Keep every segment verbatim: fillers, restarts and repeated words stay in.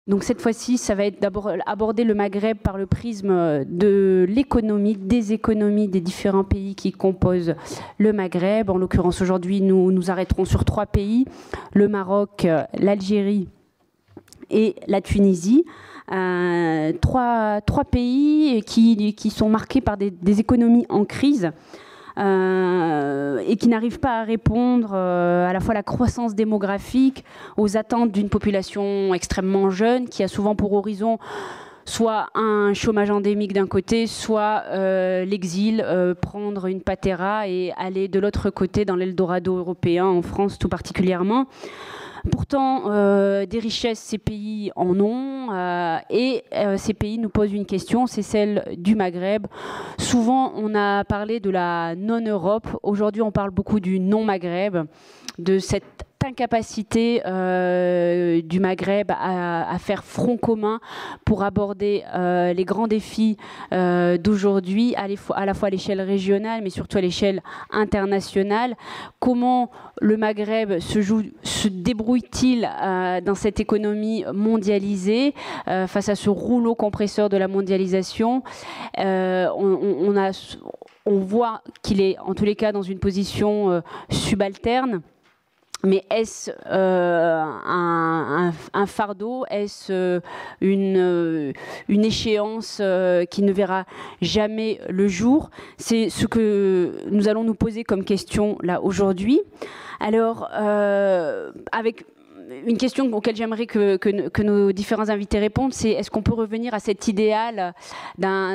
Donc cette fois-ci, ça va être d'abord aborder le Maghreb par le prisme de l'économie, des économies des différents pays qui composent le Maghreb. En l'occurrence, aujourd'hui, nous nous arrêterons sur trois pays, le Maroc, l'Algérie et la Tunisie. Euh, trois, trois pays qui, qui sont marqués par des, des économies en crise. Euh, et qui n'arrivent pas à répondre euh, à la fois à la croissance démographique, aux attentes d'une population extrêmement jeune, qui a souvent pour horizon soit un chômage endémique d'un côté, soit euh, l'exil, euh, prendre une patera et aller de l'autre côté dans l'Eldorado européen, en France tout particulièrement. Pourtant, euh, des richesses, ces pays en ont, euh, et euh, ces pays nous posent une question, c'est celle du Maghreb. Souvent, on a parlé de la non-Europe. Aujourd'hui, on parle beaucoup du non-Maghreb, de cette incapacité euh, du Maghreb à, à faire front commun pour aborder euh, les grands défis euh, d'aujourd'hui, à, à la fois à l'échelle régionale, mais surtout à l'échelle internationale. Comment le Maghreb se, joue, se débrouille-t-il euh, dans cette économie mondialisée euh, face à ce rouleau compresseur de la mondialisation? euh, on, on, a, on voit qu'il est en tous les cas dans une position euh, subalterne. Mais est-ce euh, un, un, un fardeau? Est-ce euh, une, euh, une échéance euh, qui ne verra jamais le jour? C'est ce que nous allons nous poser comme question là aujourd'hui. Alors, euh, avec une question auquel j'aimerais que, que, que nos différents invités répondent, c'est est-ce qu'on peut revenir à cet idéal d'un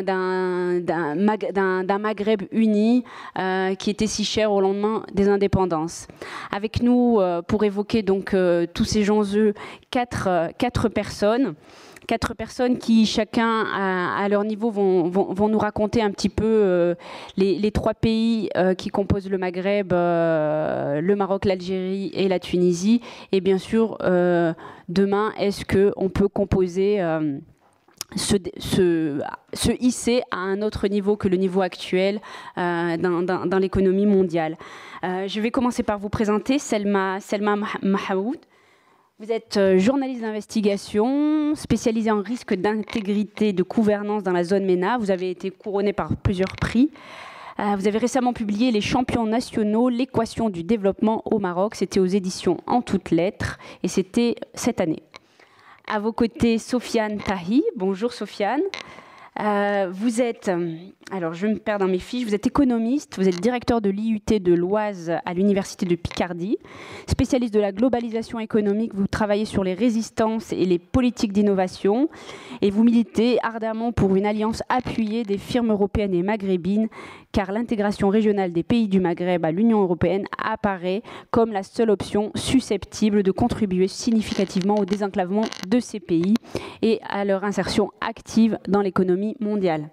Maghreb uni euh, qui était si cher au lendemain des indépendances. Avec nous, euh, pour évoquer donc euh, tous ces enjeux, quatre, euh, quatre personnes. Quatre personnes qui, chacun à, à leur niveau, vont, vont, vont nous raconter un petit peu euh, les, les trois pays euh, qui composent le Maghreb, euh, le Maroc, l'Algérie et la Tunisie. Et bien sûr, euh, demain, est-ce qu'on peut composer, euh, se, se, se hisser à un autre niveau que le niveau actuel euh, dans, dans, dans l'économie mondiale. Euh, je vais commencer par vous présenter Selma, Selma Mahaoud. Vous êtes journaliste d'investigation, spécialisé en risque d'intégrité de gouvernance dans la zone MENA. Vous avez été couronné par plusieurs prix. Vous avez récemment publié Les champions nationaux, l'équation du développement au Maroc. C'était aux éditions En toutes lettres et c'était cette année. À vos côtés, Sofiane Tahi. Bonjour Sofiane. Euh, vous êtes, alors je me perds dans mes fiches, vous êtes économiste, vous êtes directeur de l'I U T de l'Oise à l'Université de Picardie, spécialiste de la globalisation économique, vous travaillez sur les résistances et les politiques d'innovation et vous militez ardemment pour une alliance appuyée des firmes européennes et maghrébines car l'intégration régionale des pays du Maghreb à l'Union européenne apparaît comme la seule option susceptible de contribuer significativement au désenclavement de ces pays et à leur insertion active dans l'économie mondiale.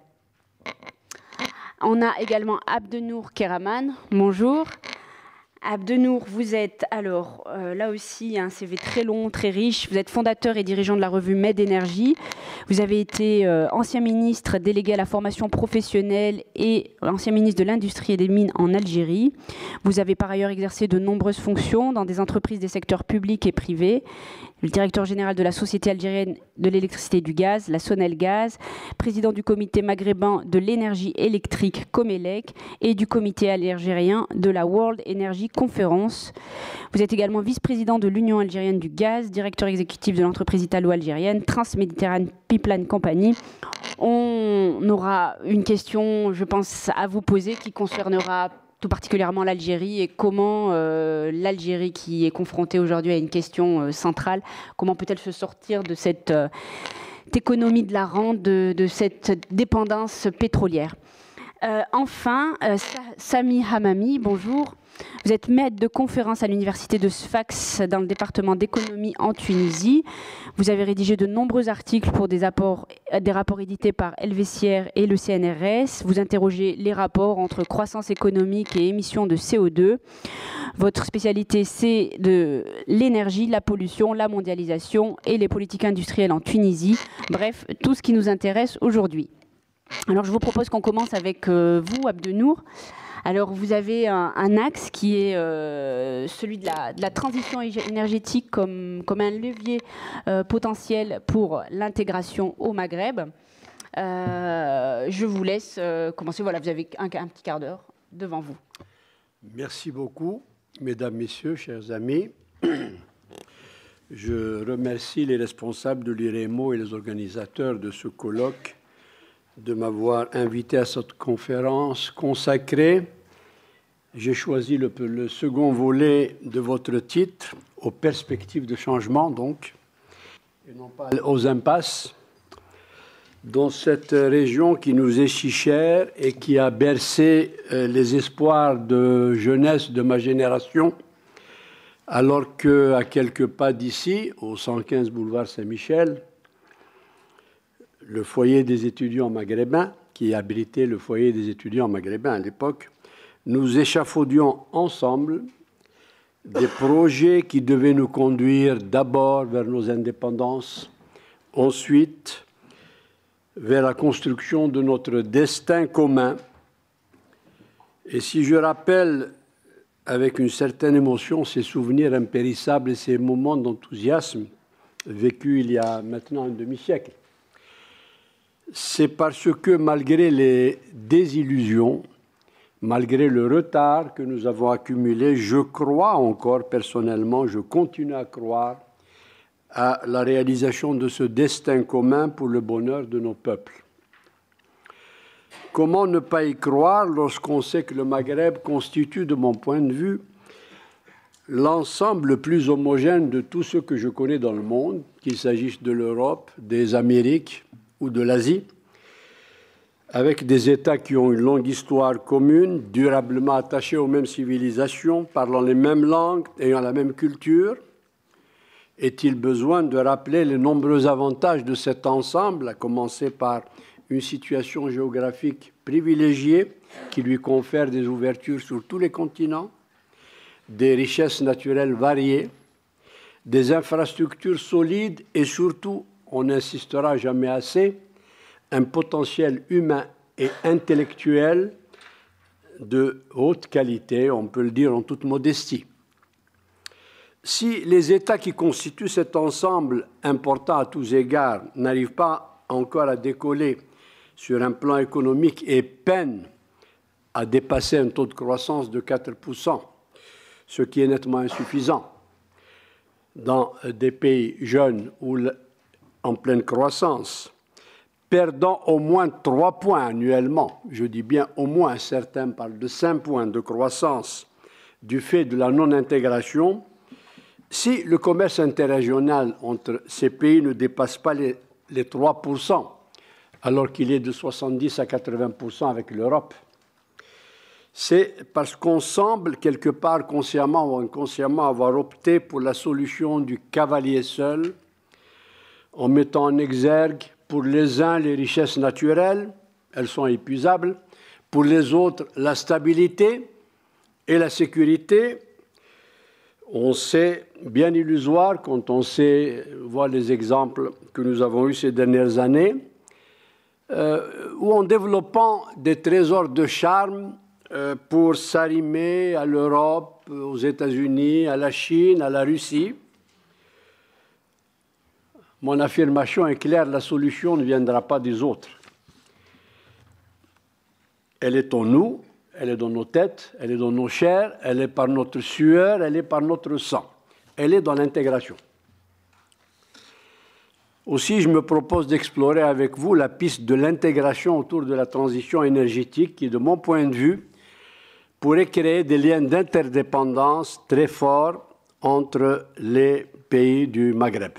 On a également Abdenour Keraman. Bonjour. Abdenour, vous êtes alors euh, là aussi un C V très long, très riche. Vous êtes fondateur et dirigeant de la revue Med Energy. Vous avez été euh, ancien ministre délégué à la formation professionnelle et ancien ministre de l'Industrie et des Mines en Algérie. Vous avez par ailleurs exercé de nombreuses fonctions dans des entreprises des secteurs publics et privés. Le directeur général de la Société algérienne de l'électricité et du gaz, la Sonelgaz, président du comité maghrébin de l'énergie électrique Comelec et du comité algérien de la World Energy Conference. Vous êtes également vice-président de l'Union algérienne du gaz, directeur exécutif de l'entreprise italo-algérienne Transméditerrane Pipeline Company. On aura une question, je pense, à vous poser qui concernera tout particulièrement l'Algérie et comment euh, l'Algérie, qui est confrontée aujourd'hui à une question euh, centrale, comment peut-elle se sortir de cette euh, économie de la rente, de, de cette dépendance pétrolière. Euh, enfin, euh, Sami Hamami, bonjour. Vous êtes maître de conférence à l'université de Sfax dans le département d'économie en Tunisie. Vous avez rédigé de nombreux articles pour des, apports, des rapports édités par Helvetier et le C N R S. Vous interrogez les rapports entre croissance économique et émissions de C O deux. Votre spécialité, c'est de l'énergie, la pollution, la mondialisation et les politiques industrielles en Tunisie. Bref, tout ce qui nous intéresse aujourd'hui. Alors, je vous propose qu'on commence avec euh, vous, Abdenour. Alors, vous avez un, un axe qui est euh, celui de la, de la transition énergétique comme, comme un levier euh, potentiel pour l'intégration au Maghreb. Euh, je vous laisse euh, commencer. Voilà, vous avez un, un petit quart d'heure devant vous. Merci beaucoup, mesdames, messieurs, chers amis. Je remercie les responsables de l'I R E M O et les organisateurs de ce colloque de m'avoir invité à cette conférence consacrée. J'ai choisi le, le second volet de votre titre, aux perspectives de changement, donc, et non pas aux impasses, dans cette région qui nous est si chère et qui a bercé euh, les espoirs de jeunesse de ma génération, alors qu'à quelques pas d'ici, au cent quinze boulevard Saint-Michel, le foyer des étudiants maghrébins, qui abritait le foyer des étudiants maghrébins à l'époque, nous échafaudions ensemble des projets qui devaient nous conduire d'abord vers nos indépendances, ensuite vers la construction de notre destin commun. Et si je rappelle avec une certaine émotion ces souvenirs impérissables et ces moments d'enthousiasme vécus il y a maintenant un demi-siècle, c'est parce que malgré les désillusions, malgré le retard que nous avons accumulé, je crois encore personnellement, je continue à croire à la réalisation de ce destin commun pour le bonheur de nos peuples. Comment ne pas y croire lorsqu'on sait que le Maghreb constitue, de mon point de vue, l'ensemble le plus homogène de tout ce que je connais dans le monde, qu'il s'agisse de l'Europe, des Amériques ou de l'Asie, avec des États qui ont une longue histoire commune, durablement attachés aux mêmes civilisations, parlant les mêmes langues, ayant la même culture. Est-il besoin de rappeler les nombreux avantages de cet ensemble, à commencer par une situation géographique privilégiée qui lui confère des ouvertures sur tous les continents, des richesses naturelles variées, des infrastructures solides et surtout, on n'insistera jamais assez, un potentiel humain et intellectuel de haute qualité, on peut le dire en toute modestie. Si les États qui constituent cet ensemble important à tous égards n'arrivent pas encore à décoller sur un plan économique et peinent à dépasser un taux de croissance de quatre pour cent, ce qui est nettement insuffisant dans des pays jeunes ou en pleine croissance, perdant au moins trois points annuellement, je dis bien au moins, certains parlent de cinq points de croissance du fait de la non-intégration, si le commerce interrégional entre ces pays ne dépasse pas les, les trois pour cent, alors qu'il est de soixante-dix à quatre-vingts pour cent avec l'Europe, c'est parce qu'on semble, quelque part consciemment ou inconsciemment, avoir opté pour la solution du cavalier seul, en mettant en exergue pour les uns les richesses naturelles, elles sont épuisables, pour les autres la stabilité et la sécurité. On sait, bien illusoire quand on sait voir les exemples que nous avons eus ces dernières années, euh, où en développant des trésors de charme euh, pour s'arrimer à l'Europe, aux États-Unis, à la Chine, à la Russie, mon affirmation est claire, la solution ne viendra pas des autres. Elle est en nous, elle est dans nos têtes, elle est dans nos chairs, elle est par notre sueur, elle est par notre sang. Elle est dans l'intégration. Aussi, je me propose d'explorer avec vous la piste de l'intégration autour de la transition énergétique qui, de mon point de vue, pourrait créer des liens d'interdépendance très forts entre les pays du Maghreb.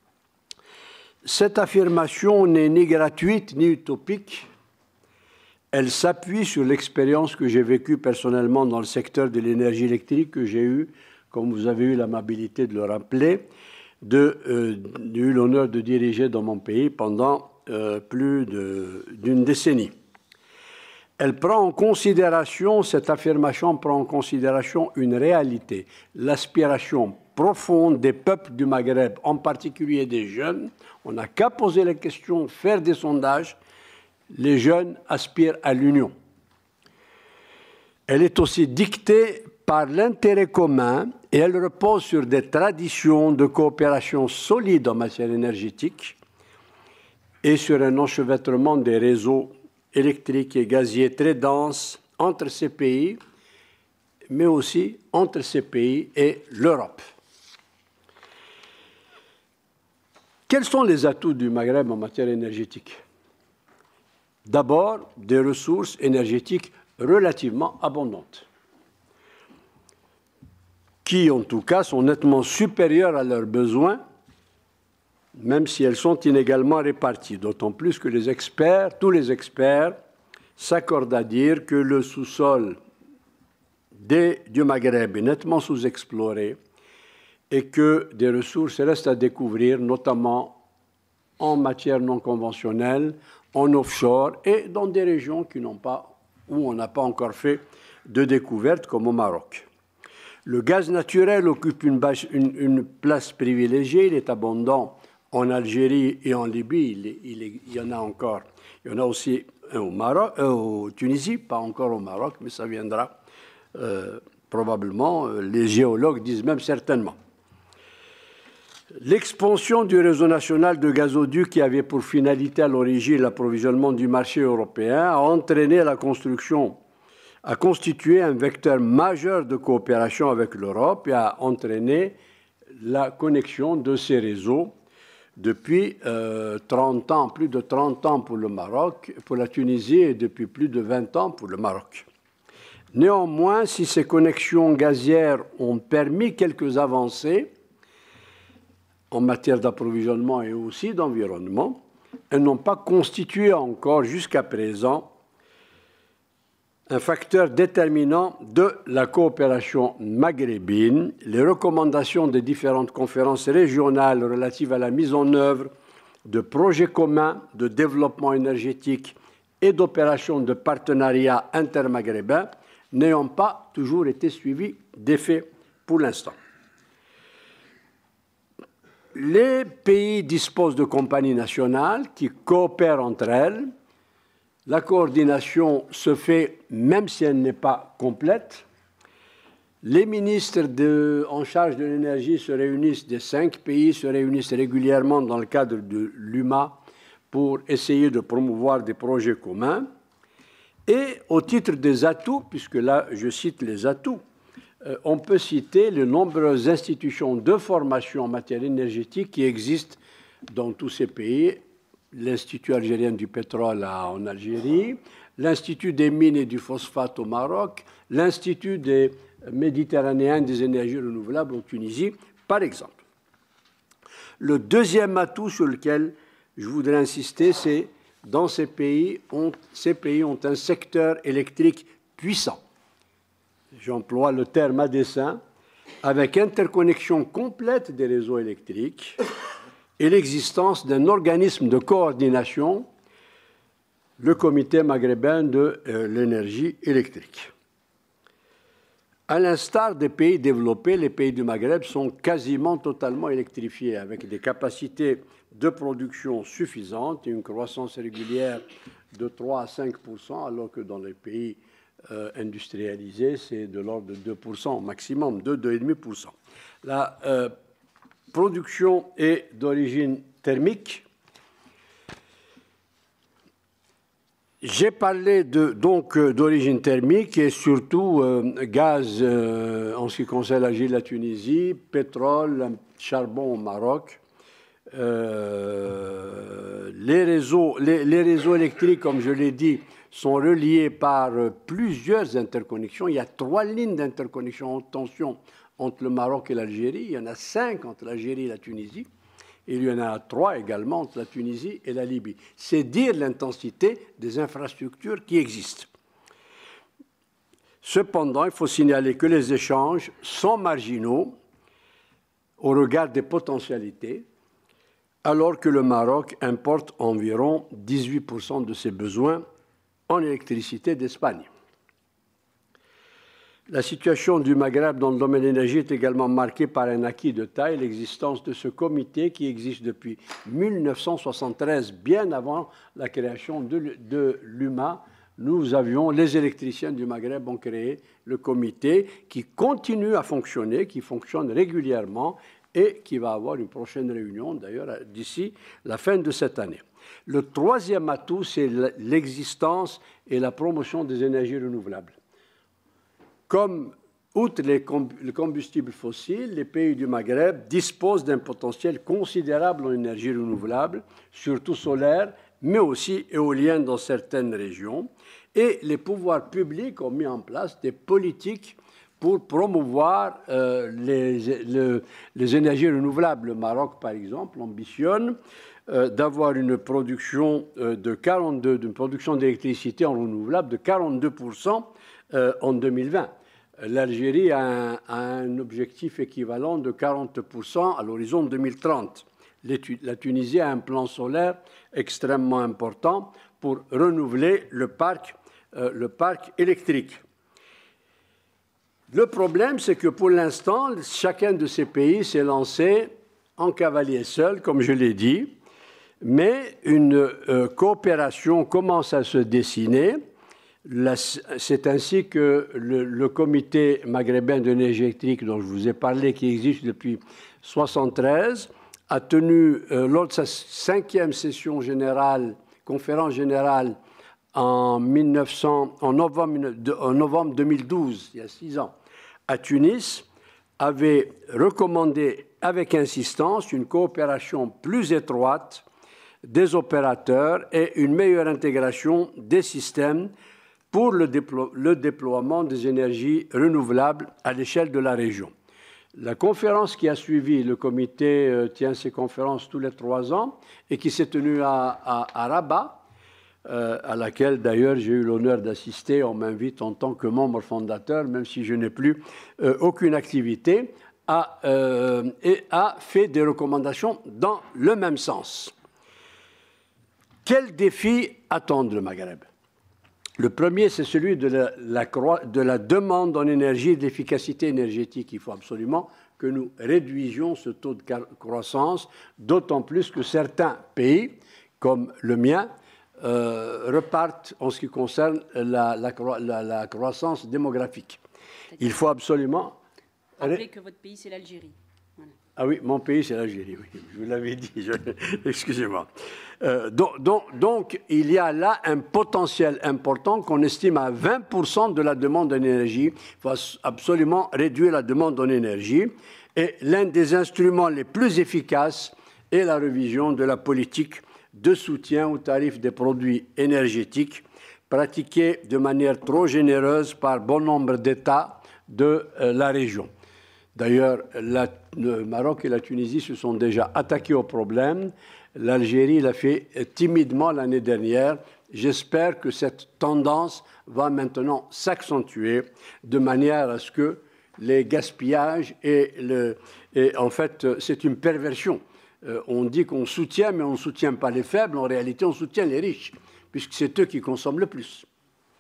Cette affirmation n'est ni gratuite ni utopique. Elle s'appuie sur l'expérience que j'ai vécue personnellement dans le secteur de l'énergie électrique que j'ai eu, comme vous avez eu l'amabilité de le rappeler, de, euh, j'ai eu l'honneur de diriger dans mon pays pendant euh, plus de, d'une décennie. Elle prend en considération, cette affirmation prend en considération une réalité, l'aspiration profonde des peuples du Maghreb, en particulier des jeunes. On n'a qu'à poser la question, faire des sondages. Les jeunes aspirent à l'union. Elle est aussi dictée par l'intérêt commun et elle repose sur des traditions de coopération solides en matière énergétique et sur un enchevêtrement des réseaux électriques et gaziers très denses entre ces pays, mais aussi entre ces pays et l'Europe. Quels sont les atouts du Maghreb en matière énergétique? D'abord, des ressources énergétiques relativement abondantes, qui, en tout cas, sont nettement supérieures à leurs besoins, même si elles sont inégalement réparties. D'autant plus que les experts, tous les experts, s'accordent à dire que le sous-sol des, du Maghreb est nettement sous-exploré et que des ressources restent à découvrir, notamment en matière non conventionnelle, en offshore et dans des régions qui n'ont pas, où on n'a pas encore fait de découverte, comme au Maroc. Le gaz naturel occupe une, base, une, une place privilégiée. Il est abondant en Algérie et en Libye. Il, est, il, est, il y en a encore. Il y en a aussi au Maroc, euh, au Tunisie, pas encore au Maroc, mais ça viendra euh, probablement. Les géologues disent même certainement. L'expansion du réseau national de gazoducs qui avait pour finalité à l'origine l'approvisionnement du marché européen a entraîné la construction, a constitué un vecteur majeur de coopération avec l'Europe et a entraîné la connexion de ces réseaux depuis euh, trente ans, plus de trente ans pour le Maroc, pour la Tunisie et depuis plus de vingt ans pour le Maroc. Néanmoins, si ces connexions gazières ont permis quelques avancées, en matière d'approvisionnement et aussi d'environnement, elles n'ont pas constitué encore jusqu'à présent un facteur déterminant de la coopération maghrébine. Les recommandations des différentes conférences régionales relatives à la mise en œuvre de projets communs de développement énergétique et d'opérations de partenariat intermaghrébin n'ayant pas toujours été suivies d'effet pour l'instant. Les pays disposent de compagnies nationales qui coopèrent entre elles. La coordination se fait même si elle n'est pas complète. Les ministres de, en charge de l'énergie se réunissent, des cinq pays se réunissent régulièrement dans le cadre de l'U M A pour essayer de promouvoir des projets communs. Et au titre des atouts, puisque là je cite les atouts, on peut citer les nombreuses institutions de formation en matière énergétique qui existent dans tous ces pays. L'Institut algérien du pétrole en Algérie, l'Institut des mines et du phosphate au Maroc, l'Institut des méditerranéens des énergies renouvelables en Tunisie, par exemple. Le deuxième atout sur lequel je voudrais insister, c'est dans ces pays, on, ces pays ont un secteur électrique puissant. J'emploie le terme à dessein, avec interconnexion complète des réseaux électriques et l'existence d'un organisme de coordination, le Comité maghrébin de euh, l'énergie électrique. À l'instar des pays développés, les pays du Maghreb sont quasiment totalement électrifiés, avec des capacités de production suffisantes et une croissance régulière de trois à cinq pour cent, alors que dans les pays Euh, industrialisé, c'est de l'ordre de deux pour cent au maximum, deux à deux virgule cinq pour cent. La euh, production est d'origine thermique. J'ai parlé de, donc d'origine thermique et surtout euh, gaz euh, en ce qui concerne l'Algérie, la Tunisie, pétrole, charbon au Maroc. Euh, les, réseaux, les, les réseaux électriques, comme je l'ai dit, sont reliés par plusieurs interconnexions. Il y a trois lignes d'interconnexion en tension entre le Maroc et l'Algérie. Il y en a cinq entre l'Algérie et la Tunisie. Et il y en a trois également entre la Tunisie et la Libye. C'est dire l'intensité des infrastructures qui existent. Cependant, il faut signaler que les échanges sont marginaux au regard des potentialités, alors que le Maroc importe environ dix-huit pour cent de ses besoins en électricité d'Espagne. La situation du Maghreb dans le domaine de l'énergie est également marquée par un acquis de taille, l'existence de ce comité qui existe depuis mille neuf cent soixante-treize, bien avant la création de, de l'U M A nous avions, les électriciens du Maghreb ont créé le comité qui continue à fonctionner, qui fonctionne régulièrement et qui va avoir une prochaine réunion, d'ailleurs, d'ici la fin de cette année. Le troisième atout, c'est l'existence et la promotion des énergies renouvelables. Comme, outre les combustibles fossiles, les pays du Maghreb disposent d'un potentiel considérable en énergie renouvelable, surtout solaire, mais aussi éolien dans certaines régions. Et les pouvoirs publics ont mis en place des politiques pour promouvoir euh, les, les, les énergies renouvelables. Le Maroc, par exemple, ambitionne euh, d'avoir une production euh, de quarante-deux, d'une production d'électricité en renouvelable de quarante-deux pour cent euh, en deux mille vingt. L'Algérie a un, a un objectif équivalent de quarante pour cent à l'horizon deux mille trente. La Tunisie a un plan solaire extrêmement important pour renouveler le parc, euh, le parc électrique. Le problème, c'est que pour l'instant, chacun de ces pays s'est lancé en cavalier seul, comme je l'ai dit, mais une euh, coopération commence à se dessiner. C'est ainsi que le, le comité maghrébin d'énergie électrique dont je vous ai parlé, qui existe depuis mille neuf cent soixante-treize, a tenu, euh, lors de sa cinquième session générale, conférence générale, en, mille neuf cents, en, novembre, en novembre deux mille douze, il y a six ans, à Tunis, avait recommandé avec insistance une coopération plus étroite des opérateurs et une meilleure intégration des systèmes pour le, déplo- le déploiement des énergies renouvelables à l'échelle de la région. La conférence qui a suivi, le comité euh, tient ses conférences tous les trois ans et qui s'est tenue à, à, à Rabat, euh, à laquelle d'ailleurs j'ai eu l'honneur d'assister. On m'invite en tant que membre fondateur, même si je n'ai plus euh, aucune activité, a, euh, et a fait des recommandations dans le même sens. Quels défis attendent le Maghreb ? Le premier, c'est celui de la, la, de la demande en énergie et de l'efficacité énergétique. Il faut absolument que nous réduisions ce taux de croissance, d'autant plus que certains pays, comme le mien, euh, repartent en ce qui concerne la, la, la, la croissance démographique. Il faut absolument... Rappelez que votre pays, c'est l'Algérie. Voilà. Ah oui, mon pays, c'est l'Algérie, oui. Je vous l'avais dit, je... excusez-moi. Euh, donc, donc, donc, il y a là un potentiel important qu'on estime à vingt pour cent de la demande en énergie. Il faut absolument réduire la demande en énergie. Et l'un des instruments les plus efficaces est la révision de la politique de soutien aux tarifs des produits énergétiques, pratiquée de manière trop généreuse par bon nombre d'États de euh, la région. D'ailleurs, la, le Maroc et la Tunisie se sont déjà attaqués au problème. L'Algérie l'a fait timidement l'année dernière. J'espère que cette tendance va maintenant s'accentuer de manière à ce que les gaspillages et, le, et en fait, c'est une perversion. Euh, on dit qu'on soutient, mais on ne soutient pas les faibles. En réalité, on soutient les riches, puisque c'est eux qui consomment le plus.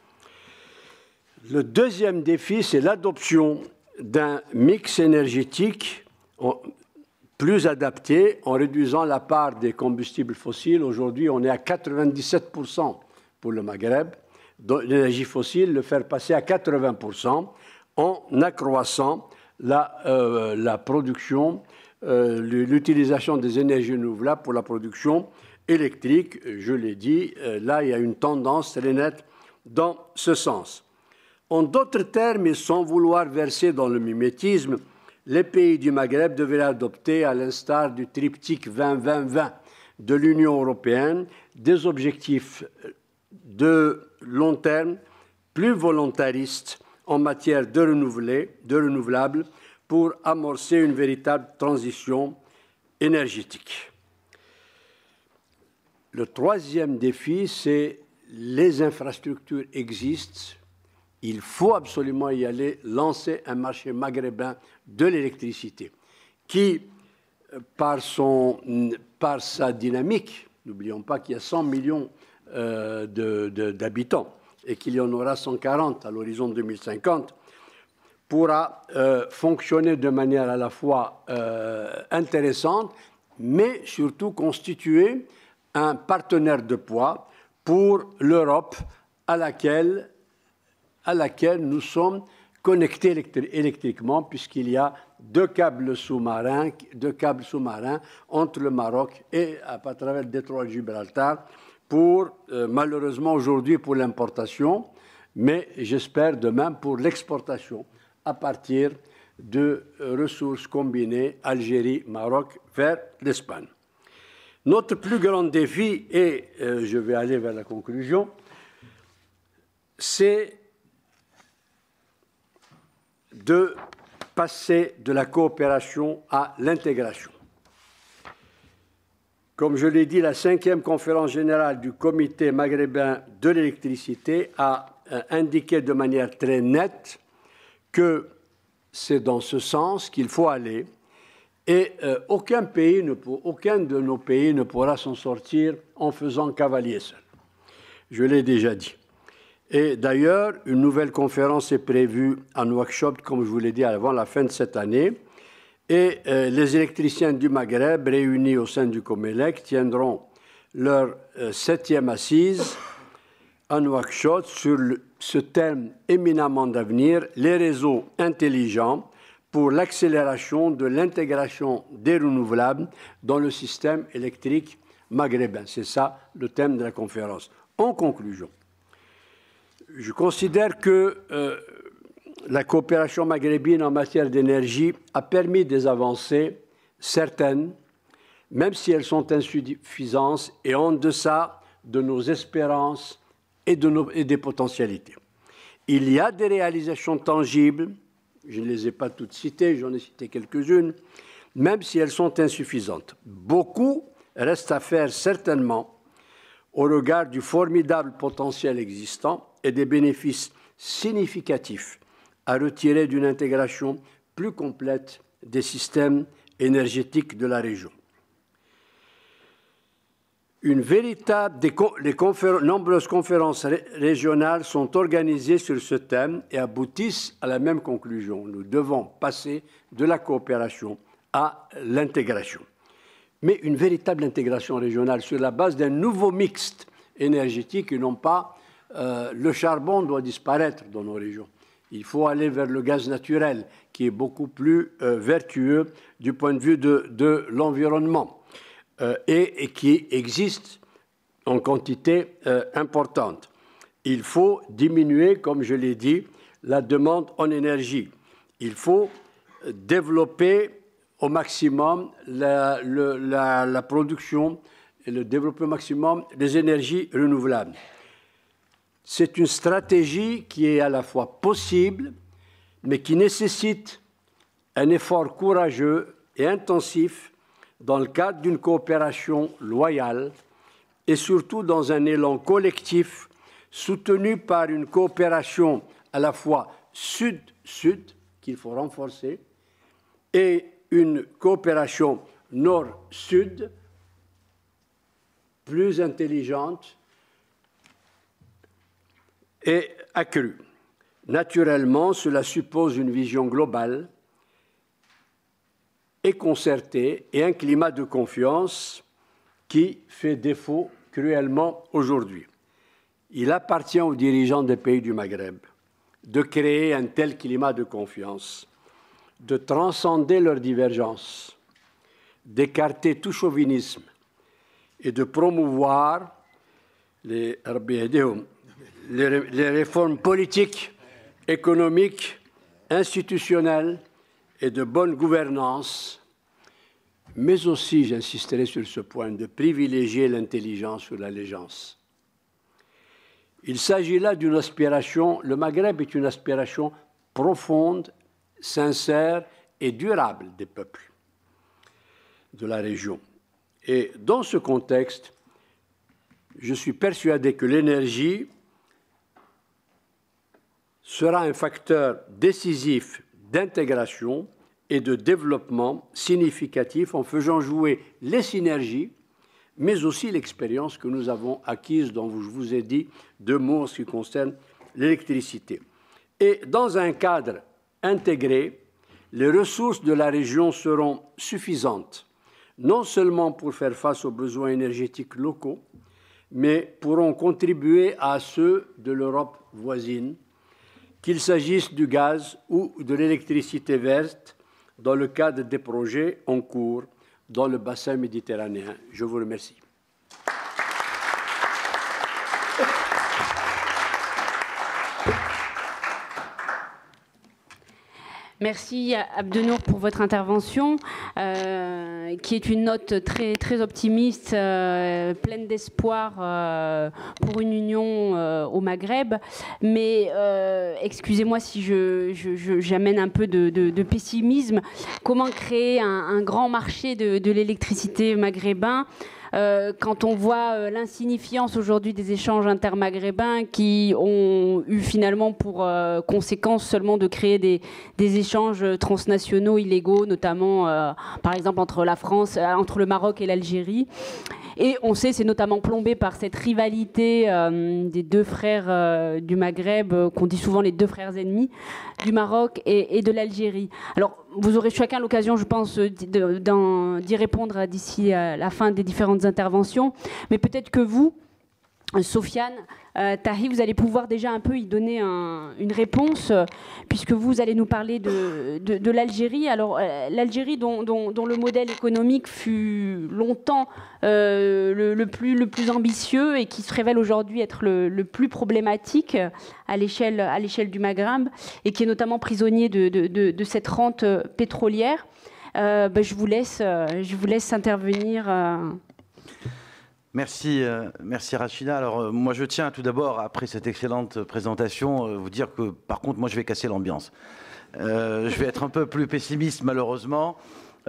Le deuxième défi, c'est l'adoption d'un mix énergétique plus adapté en réduisant la part des combustibles fossiles. Aujourd'hui, on est à quatre-vingt-dix-sept pour cent pour le Maghreb, l'énergie fossile, le faire passer à quatre-vingts pour cent en accroissant la, euh, la production, euh, l'utilisation des énergies renouvelables pour la production électrique. Je l'ai dit, euh, là, il y a une tendance très nette dans ce sens. En d'autres termes, et sans vouloir verser dans le mimétisme, les pays du Maghreb devraient adopter, à l'instar du triptyque vingt vingt vingt de l'Union européenne, des objectifs de long terme plus volontaristes en matière de, renouvelé, de renouvelables pour amorcer une véritable transition énergétique. Le troisième défi, c'est les infrastructures existent. Il faut absolument y aller, lancer un marché maghrébin de l'électricité qui, par, son, par sa dynamique, n'oublions pas qu'il y a cent millions euh, de, de, d'habitants et qu'il y en aura cent quarante à l'horizon deux mille cinquante, pourra euh, fonctionner de manière à la fois euh, intéressante, mais surtout constituer un partenaire de poids pour l'Europe à laquelle, à laquelle nous sommes connectés électri électriquement, puisqu'il y a deux câbles sous-marins, deux câbles sous-marins entre le Maroc et à, à travers le détroit de Gibraltar, pour, euh, malheureusement aujourd'hui pour l'importation, mais j'espère demain pour l'exportation à partir de ressources combinées Algérie-Maroc vers l'Espagne. Notre plus grand défi, et euh, je vais aller vers la conclusion, c'est de passer de la coopération à l'intégration. Comme je l'ai dit, la cinquième conférence générale du Comité maghrébin de l'électricité a euh, indiqué de manière très nette que c'est dans ce sens qu'il faut aller et euh, aucun, pays ne pour, aucun de nos pays ne pourra s'en sortir en faisant cavalier seul. Je l'ai déjà dit. Et d'ailleurs, une nouvelle conférence est prévue à Nouakchott, comme je vous l'ai dit, avant la fin de cette année. Et euh, les électriciens du Maghreb, réunis au sein du Comelec, tiendront leur euh, septième assise à Nouakchott sur le, ce thème éminemment d'avenir, les réseaux intelligents pour l'accélération de l'intégration des renouvelables dans le système électrique maghrébin. C'est ça le thème de la conférence. En conclusion, je considère que euh, la coopération maghrébine en matière d'énergie a permis des avancées certaines, même si elles sont insuffisantes et en deçà de nos espérances et, de nos, et des potentialités. Il y a des réalisations tangibles, je ne les ai pas toutes citées, j'en ai cité quelques-unes, même si elles sont insuffisantes. Beaucoup reste à faire certainement au regard du formidable potentiel existant et des bénéfices significatifs à retirer d'une intégration plus complète des systèmes énergétiques de la région. Une véritable, des, les conféren- nombreuses conférences ré- régionales sont organisées sur ce thème et aboutissent à la même conclusion. Nous devons passer de la coopération à l'intégration. Mais une véritable intégration régionale sur la base d'un nouveau mixte énergétique et non pas euh, le charbon doit disparaître dans nos régions. Il faut aller vers le gaz naturel qui est beaucoup plus euh, vertueux du point de vue de, de l'environnement euh, et, et qui existe en quantité euh, importante. Il faut diminuer, comme je l'ai dit, la demande en énergie. Il faut développer au maximum la, le, la, la production et le développement maximum des énergies renouvelables. C'est une stratégie qui est à la fois possible, mais qui nécessite un effort courageux et intensif dans le cadre d'une coopération loyale et surtout dans un élan collectif soutenu par une coopération à la fois sud-sud, qu'il faut renforcer, et une coopération nord-sud plus intelligente et accrue. Naturellement, cela suppose une vision globale et concertée et un climat de confiance qui fait défaut cruellement aujourd'hui. Il appartient aux dirigeants des pays du Maghreb de créer un tel climat de confiance, de transcender leurs divergences, d'écarter tout chauvinisme et de promouvoir les, les, les réformes politiques, économiques, institutionnelles et de bonne gouvernance, mais aussi, j'insisterai sur ce point, de privilégier l'intelligence ou l'allégeance. Il s'agit là d'une aspiration, le Maghreb est une aspiration profonde, sincère et durable des peuples de la région. Et dans ce contexte, je suis persuadé que l'énergie sera un facteur décisif d'intégration et de développement significatif en faisant jouer les synergies, mais aussi l'expérience que nous avons acquise, dont je vous ai dit deux mots en ce qui concerne l'électricité. Et dans un cadre intégré, les ressources de la région seront suffisantes, non seulement pour faire face aux besoins énergétiques locaux, mais pourront contribuer à ceux de l'Europe voisine, qu'il s'agisse du gaz ou de l'électricité verte, dans le cadre des projets en cours dans le bassin méditerranéen. Je vous remercie. Merci Abdenour pour votre intervention, euh, qui est une note très, très optimiste, euh, pleine d'espoir euh, pour une union euh, au Maghreb. Mais euh, excusez-moi si je, je, je, j'amène un peu de, de, de pessimisme. Comment créer un, un grand marché de, de l'électricité maghrébin Euh, quand on voit euh, l'insignifiance aujourd'hui des échanges intermaghrébins qui ont eu finalement pour euh, conséquence seulement de créer des, des échanges transnationaux illégaux, notamment euh, par exemple entre la France, euh, entre le Maroc et l'Algérie. Et on sait, c'est notamment plombé par cette rivalité euh, des deux frères euh, du Maghreb, euh, qu'on dit souvent les deux frères ennemis, du Maroc et, et de l'Algérie. Alors, vous aurez chacun l'occasion, je pense, d'y répondre d'ici à la fin des différentes interventions. Mais peut-être que vous, Sofiane, euh, Tahi, vous allez pouvoir déjà un peu y donner un, une réponse, euh, puisque vous allez nous parler de, de, de l'Algérie. Alors, euh, l'Algérie, dont, dont, dont le modèle économique fut longtemps euh, le, le, plus, le plus ambitieux et qui se révèle aujourd'hui être le, le plus problématique à l'échelle à l'échelle du Maghreb, et qui est notamment prisonnier de, de, de, de cette rente pétrolière. Euh, ben, je vous laisse, je vous laisse intervenir. Euh, Merci, euh, merci Rachida. Alors euh, moi je tiens tout d'abord, après cette excellente présentation, euh, vous dire que par contre moi je vais casser l'ambiance. Euh, je vais être un peu plus pessimiste malheureusement.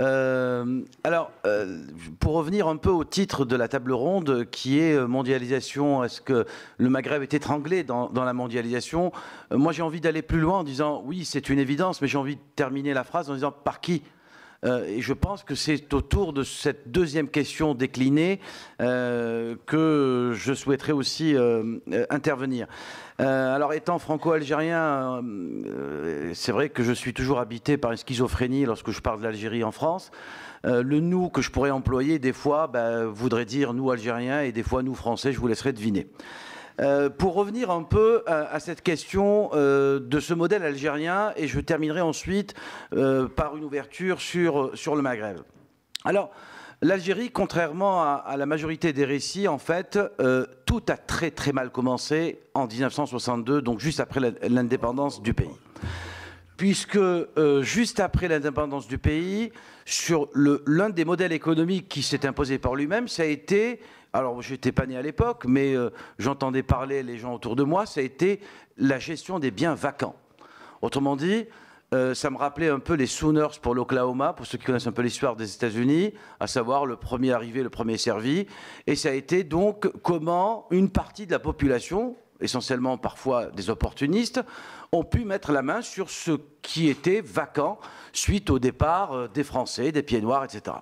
Euh, alors euh, pour revenir un peu au titre de la table ronde qui est mondialisation, est-ce que le Maghreb est étranglé dans, dans la mondialisation? euh, Moi j'ai envie d'aller plus loin en disant oui c'est une évidence, mais j'ai envie de terminer la phrase en disant par qui? Euh, et je pense que c'est autour de cette deuxième question déclinée euh, que je souhaiterais aussi euh, euh, intervenir. Euh, alors, étant franco-algérien, euh, c'est vrai que je suis toujours habité par une schizophrénie lorsque je parle de l'Algérie en France. Euh, le « nous » que je pourrais employer, des fois, ben, voudrait dire « nous, Algériens » et des fois « nous, Français », je vous laisserai deviner. Euh, pour revenir un peu à, à cette question euh, de ce modèle algérien, et je terminerai ensuite euh, par une ouverture sur, sur le Maghreb. Alors, l'Algérie, contrairement à, à la majorité des récits, en fait, euh, tout a très très mal commencé en mille neuf cent soixante-deux, donc juste après l'indépendance du pays. Puisque euh, juste après l'indépendance du pays, sur l'un des modèles économiques qui s'est imposé par lui-même, ça a été... Alors, je n'étais pas né à l'époque, mais euh, j'entendais parler les gens autour de moi, ça a été la gestion des biens vacants. Autrement dit, euh, ça me rappelait un peu les Sooners pour l'Oklahoma, pour ceux qui connaissent un peu l'histoire des États-Unis, à savoir le premier arrivé, le premier servi. Et ça a été donc comment une partie de la population, essentiellement parfois des opportunistes, ont pu mettre la main sur ce qui était vacant suite au départ des Français, des pieds noirs, et cetera.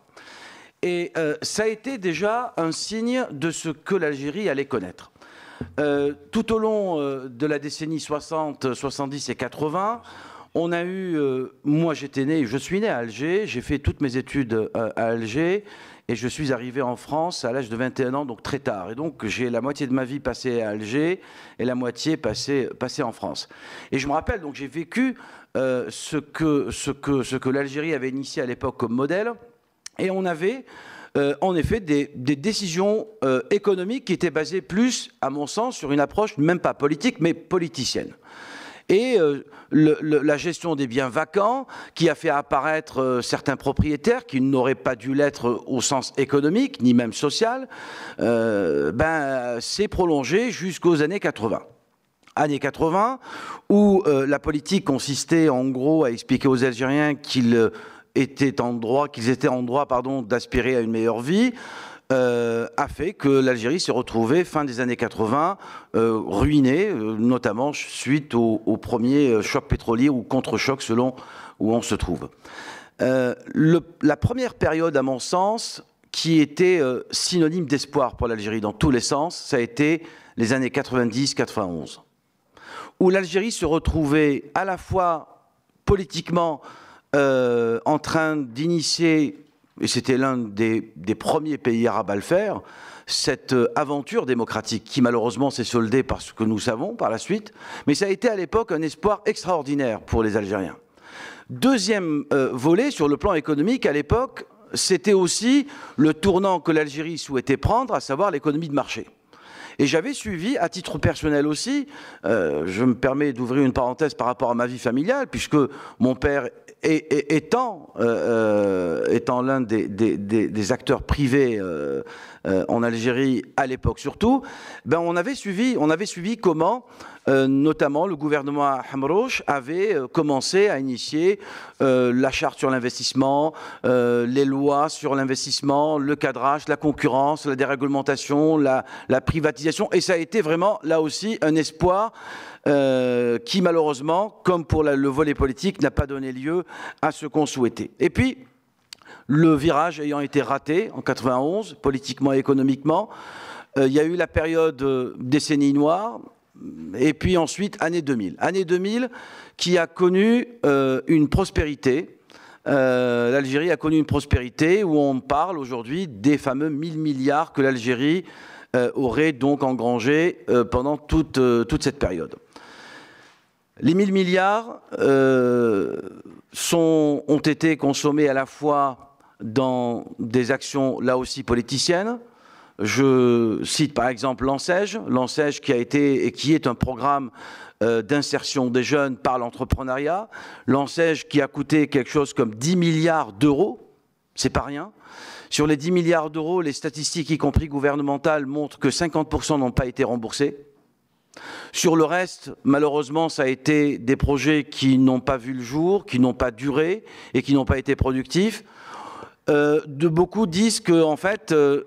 Et euh, ça a été déjà un signe de ce que l'Algérie allait connaître. Euh, tout au long euh, de la décennie soixante, soixante-dix et quatre-vingts, on a eu... Euh, moi, j'étais né, je suis né à Alger, j'ai fait toutes mes études euh, à Alger, et je suis arrivé en France à l'âge de vingt et un ans, donc très tard. Et donc, j'ai la moitié de ma vie passée à Alger et la moitié passée, passée en France. Et je me rappelle, donc j'ai vécu euh, ce que, ce que, ce que l'Algérie avait initié à l'époque comme modèle. Et on avait, euh, en effet, des, des décisions euh, économiques qui étaient basées plus, à mon sens, sur une approche même pas politique, mais politicienne. Et euh, le, le, la gestion des biens vacants, qui a fait apparaître euh, certains propriétaires qui n'auraient pas dû l'être au sens économique, ni même social, euh, ben, s'est prolongée jusqu'aux années quatre-vingt. Années quatre-vingt, où euh, la politique consistait en gros à expliquer aux Algériens qu'ils... étaient en droit, qu'ils étaient en droit pardon, d'aspirer à une meilleure vie, euh, a fait que l'Algérie s'est retrouvée, fin des années quatre-vingt, euh, ruinée, euh, notamment suite au, au premier choc pétrolier ou contre-choc, selon où on se trouve. Euh, le, la première période, à mon sens, qui était euh, synonyme d'espoir pour l'Algérie dans tous les sens, ça a été les années quatre-vingt-dix quatre-vingt-onze, où l'Algérie se retrouvait à la fois politiquement Euh, en train d'initier et c'était l'un des, des premiers pays arabes à le faire, cette aventure démocratique qui malheureusement s'est soldée par ce que nous savons par la suite, mais ça a été à l'époque un espoir extraordinaire pour les Algériens. Deuxième euh, volet sur le plan économique, à l'époque, c'était aussi le tournant que l'Algérie souhaitait prendre, à savoir l'économie de marché. Et j'avais suivi, à titre personnel aussi, euh, je me permets d'ouvrir une parenthèse par rapport à ma vie familiale, puisque mon père est, est, étant, euh, étant l'un des, des, des, des acteurs privés euh, euh, en Algérie, à l'époque surtout, ben on avait suivi, on avait suivi comment, euh, notamment le gouvernement Hamrouche avait euh, commencé à initier euh, la charte sur l'investissement, euh, les lois sur l'investissement, le cadrage, la concurrence, la déréglementation, la, la privatisation, et ça a été vraiment, là aussi, un espoir euh, qui, malheureusement, comme pour la, le volet politique, n'a pas donné lieu à ce qu'on souhaitait. Et puis, le virage ayant été raté en quatre-vingt-onze, politiquement et économiquement, euh, il y a eu la période euh, décennie noire, et puis ensuite, année deux mille. Année deux mille qui a connu euh, une prospérité. Euh, L'Algérie a connu une prospérité où on parle aujourd'hui des fameux mille milliards que l'Algérie euh, aurait donc engrangés euh, pendant toute, euh, toute cette période. Les mille milliards euh, sont, ont été consommés à la fois dans des actions, là aussi, politiciennes. Je cite par exemple l'ANSEJ, l'ANSEJ qui a été et qui est un programme euh, d'insertion des jeunes par l'entrepreneuriat. L'ANSEJ qui a coûté quelque chose comme dix milliards d'euros, c'est pas rien. Sur les dix milliards d'euros, les statistiques, y compris gouvernementales, montrent que cinquante pour cent n'ont pas été remboursés. Sur le reste, malheureusement, ça a été des projets qui n'ont pas vu le jour, qui n'ont pas duré et qui n'ont pas été productifs. Euh, de beaucoup disent que en fait, euh,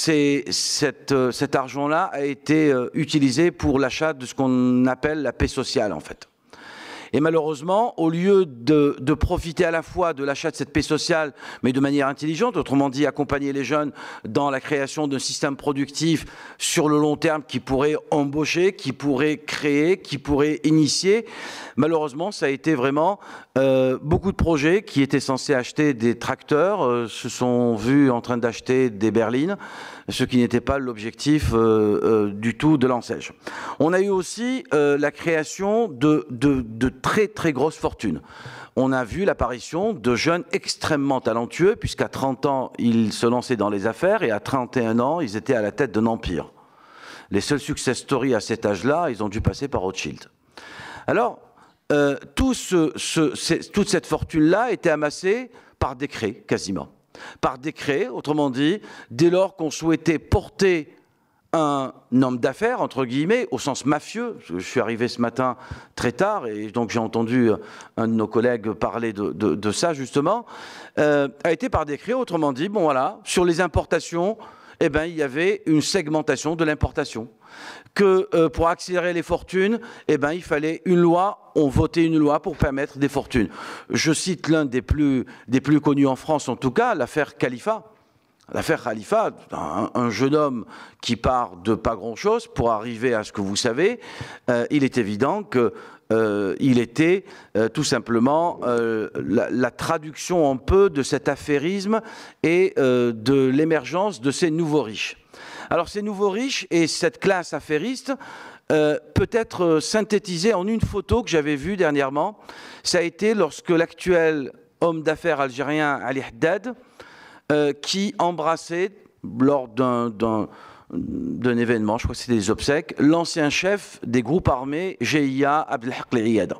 cette, euh, cet argent-là a été euh, utilisé pour l'achat de ce qu'on appelle la paix sociale, en fait. Et malheureusement, au lieu de, de profiter à la fois de l'achat de cette paix sociale, mais de manière intelligente, autrement dit, accompagner les jeunes dans la création d'un système productif sur le long terme qui pourrait embaucher, qui pourrait créer, qui pourrait initier, malheureusement, ça a été vraiment euh, beaucoup de projets qui étaient censés acheter des tracteurs, euh, se sont vus en train d'acheter des berlines, ce qui n'était pas l'objectif euh, euh, du tout de l'ANSEJ. On a eu aussi euh, la création de, de, de très très grosses fortunes. On a vu l'apparition de jeunes extrêmement talentueux, puisqu'à trente ans, ils se lançaient dans les affaires, et à trente et un ans, ils étaient à la tête d'un empire. Les seuls success stories à cet âge-là, ils ont dû passer par Rothschild. Alors, euh, tout ce, ce, toute cette fortune-là était amassée par décret, quasiment. Par décret, autrement dit, dès lors qu'on souhaitait porter un homme d'affaires, entre guillemets, au sens mafieux, je suis arrivé ce matin très tard, et donc j'ai entendu un de nos collègues parler de, de, de ça, justement, euh, a été par décret, autrement dit, bon voilà, sur les importations, eh ben, il y avait une segmentation de l'importation. Que euh, pour accélérer les fortunes, eh ben, il fallait une loi, on votait une loi pour permettre des fortunes. Je cite l'un des plus, des plus connus en France, en tout cas, l'affaire Khalifa. L'affaire Khalifa, un, un jeune homme qui part de pas grand-chose pour arriver à ce que vous savez, euh, il est évident que Euh, il était euh, tout simplement euh, la, la traduction un peu de cet affairisme et euh, de l'émergence de ces nouveaux riches. Alors ces nouveaux riches et cette classe affairiste euh, peut être synthétisée en une photo que j'avais vue dernièrement. Ça a été lorsque l'actuel homme d'affaires algérien Ali Haddad, euh, qui embrassait lors d'un... d'un d'un événement, je crois que c'était des obsèques, l'ancien chef des groupes armés G I A, Abdelhak El-Iyad.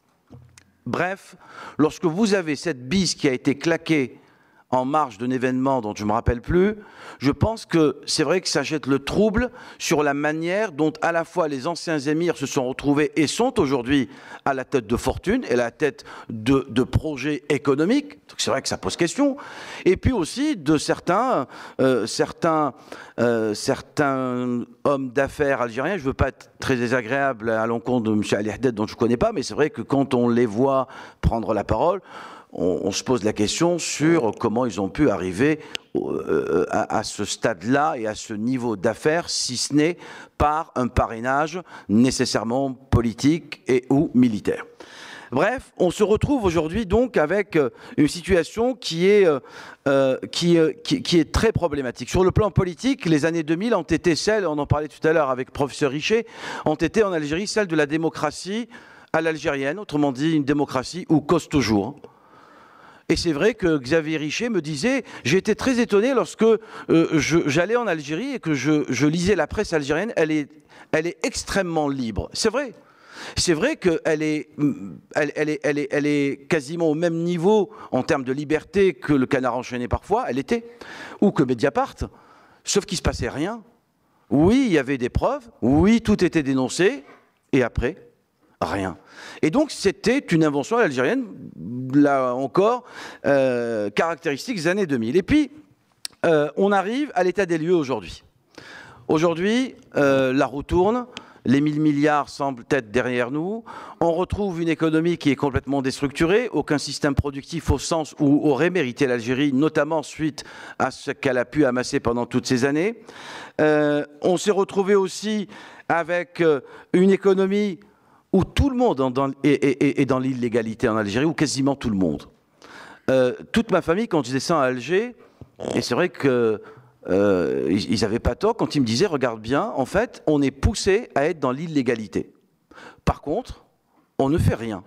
Bref, lorsque vous avez cette bise qui a été claquée en marge d'un événement dont je ne me rappelle plus, je pense que c'est vrai que ça jette le trouble sur la manière dont à la fois les anciens émirs se sont retrouvés et sont aujourd'hui à la tête de fortune et à la tête de, de projets économiques. C'est vrai que ça pose question. Et puis aussi de certains, euh, certains, euh, certains hommes d'affaires algériens. Je ne veux pas être très désagréable à l'encontre de M. Ali Haddad dont je ne connais pas, mais c'est vrai que quand on les voit prendre la parole, On, on se pose la question sur comment ils ont pu arriver euh, à, à ce stade-là et à ce niveau d'affaires, si ce n'est par un parrainage nécessairement politique et ou militaire. Bref, on se retrouve aujourd'hui donc avec une situation qui est, euh, qui, qui, qui est très problématique. Sur le plan politique, les années deux mille ont été celles, on en parlait tout à l'heure avec le professeur Richet, ont été en Algérie celles de la démocratie à l'algérienne, autrement dit une démocratie où cause toujours. Et c'est vrai que Xavier Richet me disait, j'ai été très étonné lorsque euh, j'allais en Algérie et que je, je lisais la presse algérienne, elle est, elle est extrêmement libre. C'est vrai. C'est vrai qu'elle est, elle, elle est, elle est, elle est quasiment au même niveau en termes de liberté que le Canard enchaîné parfois, elle était, ou que Mediapart, sauf qu'il ne se passait rien. Oui, il y avait des preuves, oui, tout était dénoncé, et après, rien. Et donc, c'était une invention algérienne, là encore, euh, caractéristique des années deux mille. Et puis, euh, on arrive à l'état des lieux aujourd'hui. Aujourd'hui, euh, la roue tourne, les mille milliards semblent être derrière nous, on retrouve une économie qui est complètement déstructurée, aucun système productif au sens où aurait mérité l'Algérie, notamment suite à ce qu'elle a pu amasser pendant toutes ces années. Euh, on s'est retrouvé aussi avec euh, une économie où tout le monde est, est, est dans l'illégalité en Algérie, ou quasiment tout le monde. Euh, toute ma famille, quand je descends à Alger, et c'est vrai que euh, ils n'avaient pas tort quand ils me disaient, regarde bien, en fait, on est poussé à être dans l'illégalité. Par contre, on ne fait rien.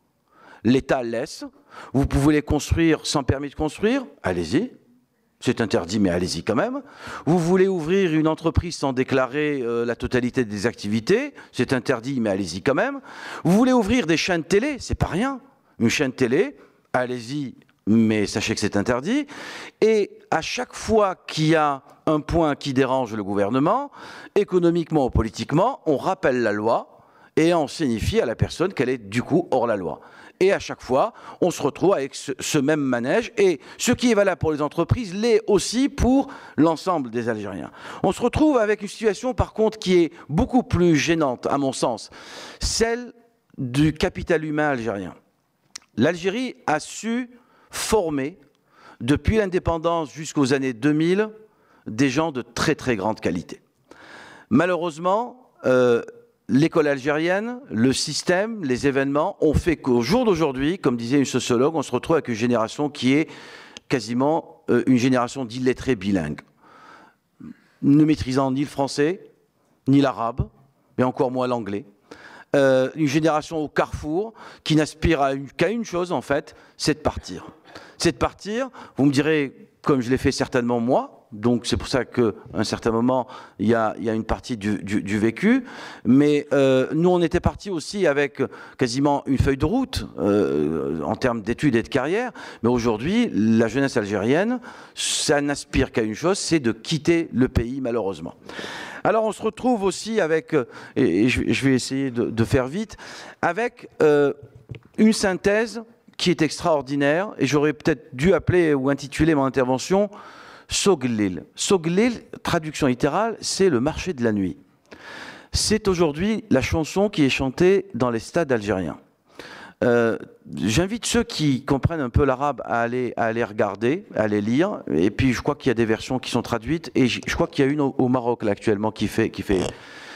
L'État laisse, vous pouvez les construire sans permis de construire, allez-y. C'est interdit, mais allez-y quand même. Vous voulez ouvrir une entreprise sans déclarer euh, la totalité des activités, c'est interdit, mais allez-y quand même. Vous voulez ouvrir des chaînes télé, c'est pas rien. Une chaîne télé, allez-y, mais sachez que c'est interdit. Et à chaque fois qu'il y a un point qui dérange le gouvernement, économiquement ou politiquement, on rappelle la loi et on signifie à la personne qu'elle est du coup hors la loi. Et à chaque fois, on se retrouve avec ce, ce même manège. Et ce qui est valable pour les entreprises l'est aussi pour l'ensemble des Algériens. On se retrouve avec une situation, par contre, qui est beaucoup plus gênante, à mon sens, celle du capital humain algérien. L'Algérie a su former, depuis l'indépendance jusqu'aux années deux mille, des gens de très très grande qualité. Malheureusement, euh, l'école algérienne, le système, les événements ont fait qu'au jour d'aujourd'hui, comme disait une sociologue, on se retrouve avec une génération qui est quasiment euh, une génération d'illettrés bilingues, ne maîtrisant ni le français, ni l'arabe, mais encore moins l'anglais. Euh, une génération au carrefour qui n'aspire à une, qu'à une chose, en fait, c'est de partir. C'est de partir, vous me direz, comme je l'ai fait certainement moi, donc c'est pour ça qu'à un certain moment, il y a, il y a une partie du, du, du vécu. Mais euh, nous, on était partis aussi avec quasiment une feuille de route euh, en termes d'études et de carrière. Mais aujourd'hui, la jeunesse algérienne, ça n'aspire qu'à une chose, c'est de quitter le pays, malheureusement. Alors on se retrouve aussi avec, et je vais essayer de, de faire vite, avec euh, une synthèse qui est extraordinaire, et j'aurais peut-être dû appeler ou intituler mon intervention Soglil. Soglil, traduction littérale, c'est le marché de la nuit. C'est aujourd'hui la chanson qui est chantée dans les stades algériens. Euh, J'invite ceux qui comprennent un peu l'arabe à aller, à aller regarder, à aller lire. Et puis je crois qu'il y a des versions qui sont traduites. Et je crois qu'il y a une au, au Maroc là, actuellement qui fait... Qui fait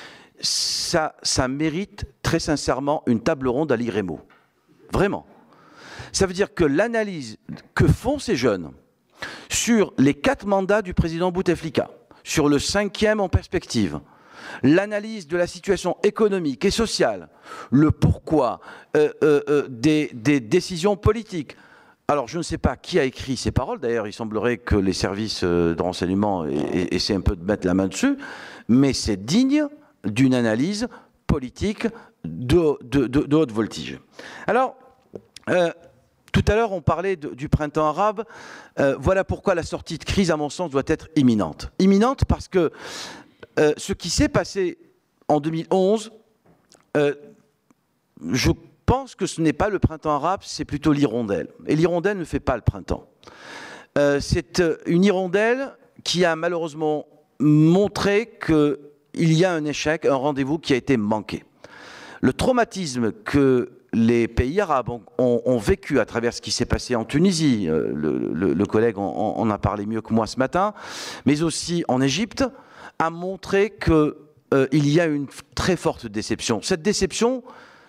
ça, ça mérite très sincèrement une table ronde à l'Iremo. Vraiment. Ça veut dire que l'analyse que font ces jeunes sur les quatre mandats du président Bouteflika, sur le cinquième en perspective, l'analyse de la situation économique et sociale, le pourquoi euh, euh, euh, des, des décisions politiques. Alors, je ne sais pas qui a écrit ces paroles. D'ailleurs, il semblerait que les services de renseignement essaient un peu de mettre la main dessus. Mais c'est digne d'une analyse politique de, de, de, de haute voltige. Alors, euh, tout à l'heure, on parlait de, du printemps arabe. Euh, voilà pourquoi la sortie de crise, à mon sens, doit être imminente. Imminente parce que Euh, ce qui s'est passé en deux mille onze, euh, je pense que ce n'est pas le printemps arabe, c'est plutôt l'hirondelle. Et l'hirondelle ne fait pas le printemps. Euh, c'est une hirondelle qui a malheureusement montré qu'il y a un échec, un rendez-vous qui a été manqué. Le traumatisme que les pays arabes ont, ont, ont vécu à travers ce qui s'est passé en Tunisie, euh, le, le, le collègue en, en a parlé mieux que moi ce matin, mais aussi en Égypte, a montré qu'il euh, y a une très forte déception. Cette déception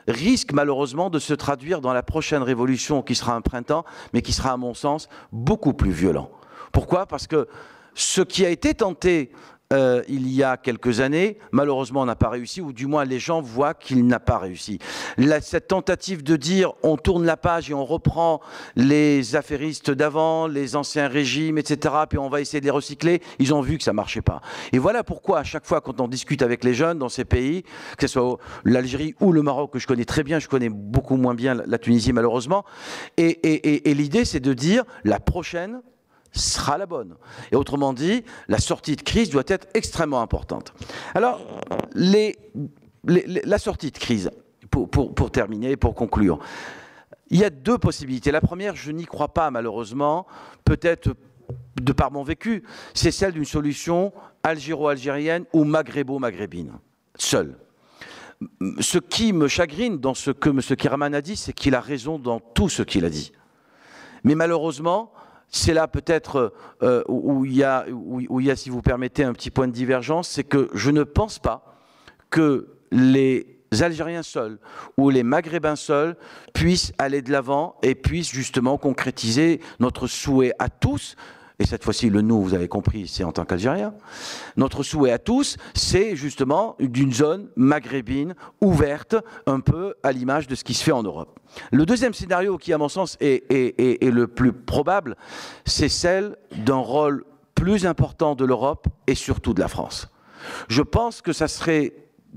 risque malheureusement de se traduire dans la prochaine révolution qui sera un printemps, mais qui sera à mon sens beaucoup plus violent. Pourquoi? Parce que ce qui a été tenté Euh, il y a quelques années, malheureusement, n'a pas réussi, ou du moins les gens voient qu'il n'a pas réussi. La, cette tentative de dire on tourne la page et on reprend les affairistes d'avant, les anciens régimes, et cetera, puis on va essayer de les recycler, ils ont vu que ça ne marchait pas. Et voilà pourquoi, à chaque fois, quand on discute avec les jeunes dans ces pays, que ce soit l'Algérie ou le Maroc, que je connais très bien, je connais beaucoup moins bien la Tunisie, malheureusement, et, et, et, et l'idée, c'est de dire la prochaine sera la bonne. Et autrement dit, la sortie de crise doit être extrêmement importante. Alors, les, les, les, la sortie de crise, pour, pour, pour terminer, pour conclure, il y a deux possibilités. La première, je n'y crois pas malheureusement, peut-être de par mon vécu, c'est celle d'une solution algéro-algérienne ou maghrébo-maghrébine, seule. Ce qui me chagrine dans ce que M. Kiraman a dit, c'est qu'il a raison dans tout ce qu'il a dit. Mais malheureusement, c'est là peut-être euh, où, il y a, où, où il y a, si vous permettez, un petit point de divergence, c'est que je ne pense pas que les Algériens seuls ou les Maghrébins seuls puissent aller de l'avant et puissent justement concrétiser notre souhait à tous. Et cette fois-ci, le nous, vous avez compris, c'est en tant qu'Algérien. Notre souhait à tous, c'est justement d'une zone maghrébine ouverte, un peu à l'image de ce qui se fait en Europe. Le deuxième scénario, qui à mon sens est, est, est, est le plus probable, c'est celle d'un rôle plus important de l'Europe et surtout de la France. Je pense que ça serait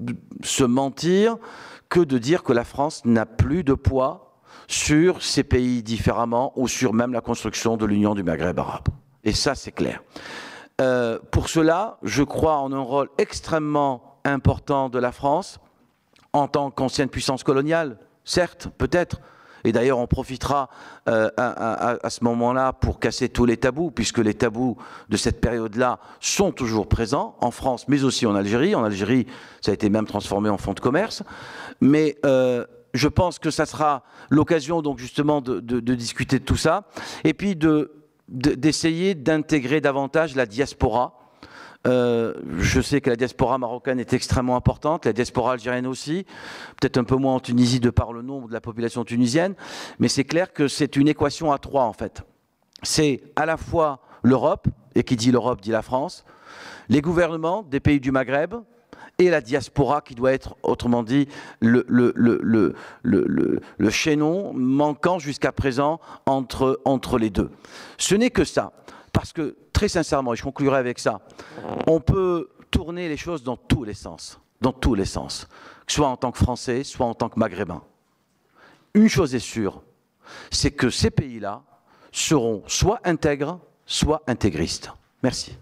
se mentir que de dire que la France n'a plus de poids sur ces pays différemment ou sur même la construction de l'Union du Maghreb arabe. Et ça, c'est clair. Euh, pour cela, je crois en un rôle extrêmement important de la France, en tant qu'ancienne puissance coloniale, certes, peut-être. Et d'ailleurs, on profitera euh, à, à, à ce moment-là pour casser tous les tabous, puisque les tabous de cette période-là sont toujours présents, en France, mais aussi en Algérie. En Algérie, ça a été même transformé en fonds de commerce. Mais euh, je pense que ça sera l'occasion, donc, justement, de, de, de discuter de tout ça. Et puis, de... d'essayer d'intégrer davantage la diaspora. Euh, je sais que la diaspora marocaine est extrêmement importante, la diaspora algérienne aussi, peut-être un peu moins en Tunisie de par le nombre de la population tunisienne, mais c'est clair que c'est une équation à trois en fait. C'est à la fois l'Europe, et qui dit l'Europe dit la France, les gouvernements des pays du Maghreb, et la diaspora qui doit être, autrement dit, le, le, le, le, le, le, le chaînon manquant jusqu'à présent entre, entre les deux. Ce n'est que ça, parce que, très sincèrement, et je conclurai avec ça, on peut tourner les choses dans tous les sens, dans tous les sens, soit en tant que Français, soit en tant que Maghrébins. Une chose est sûre, c'est que ces pays-là seront soit intègres, soit intégristes. Merci.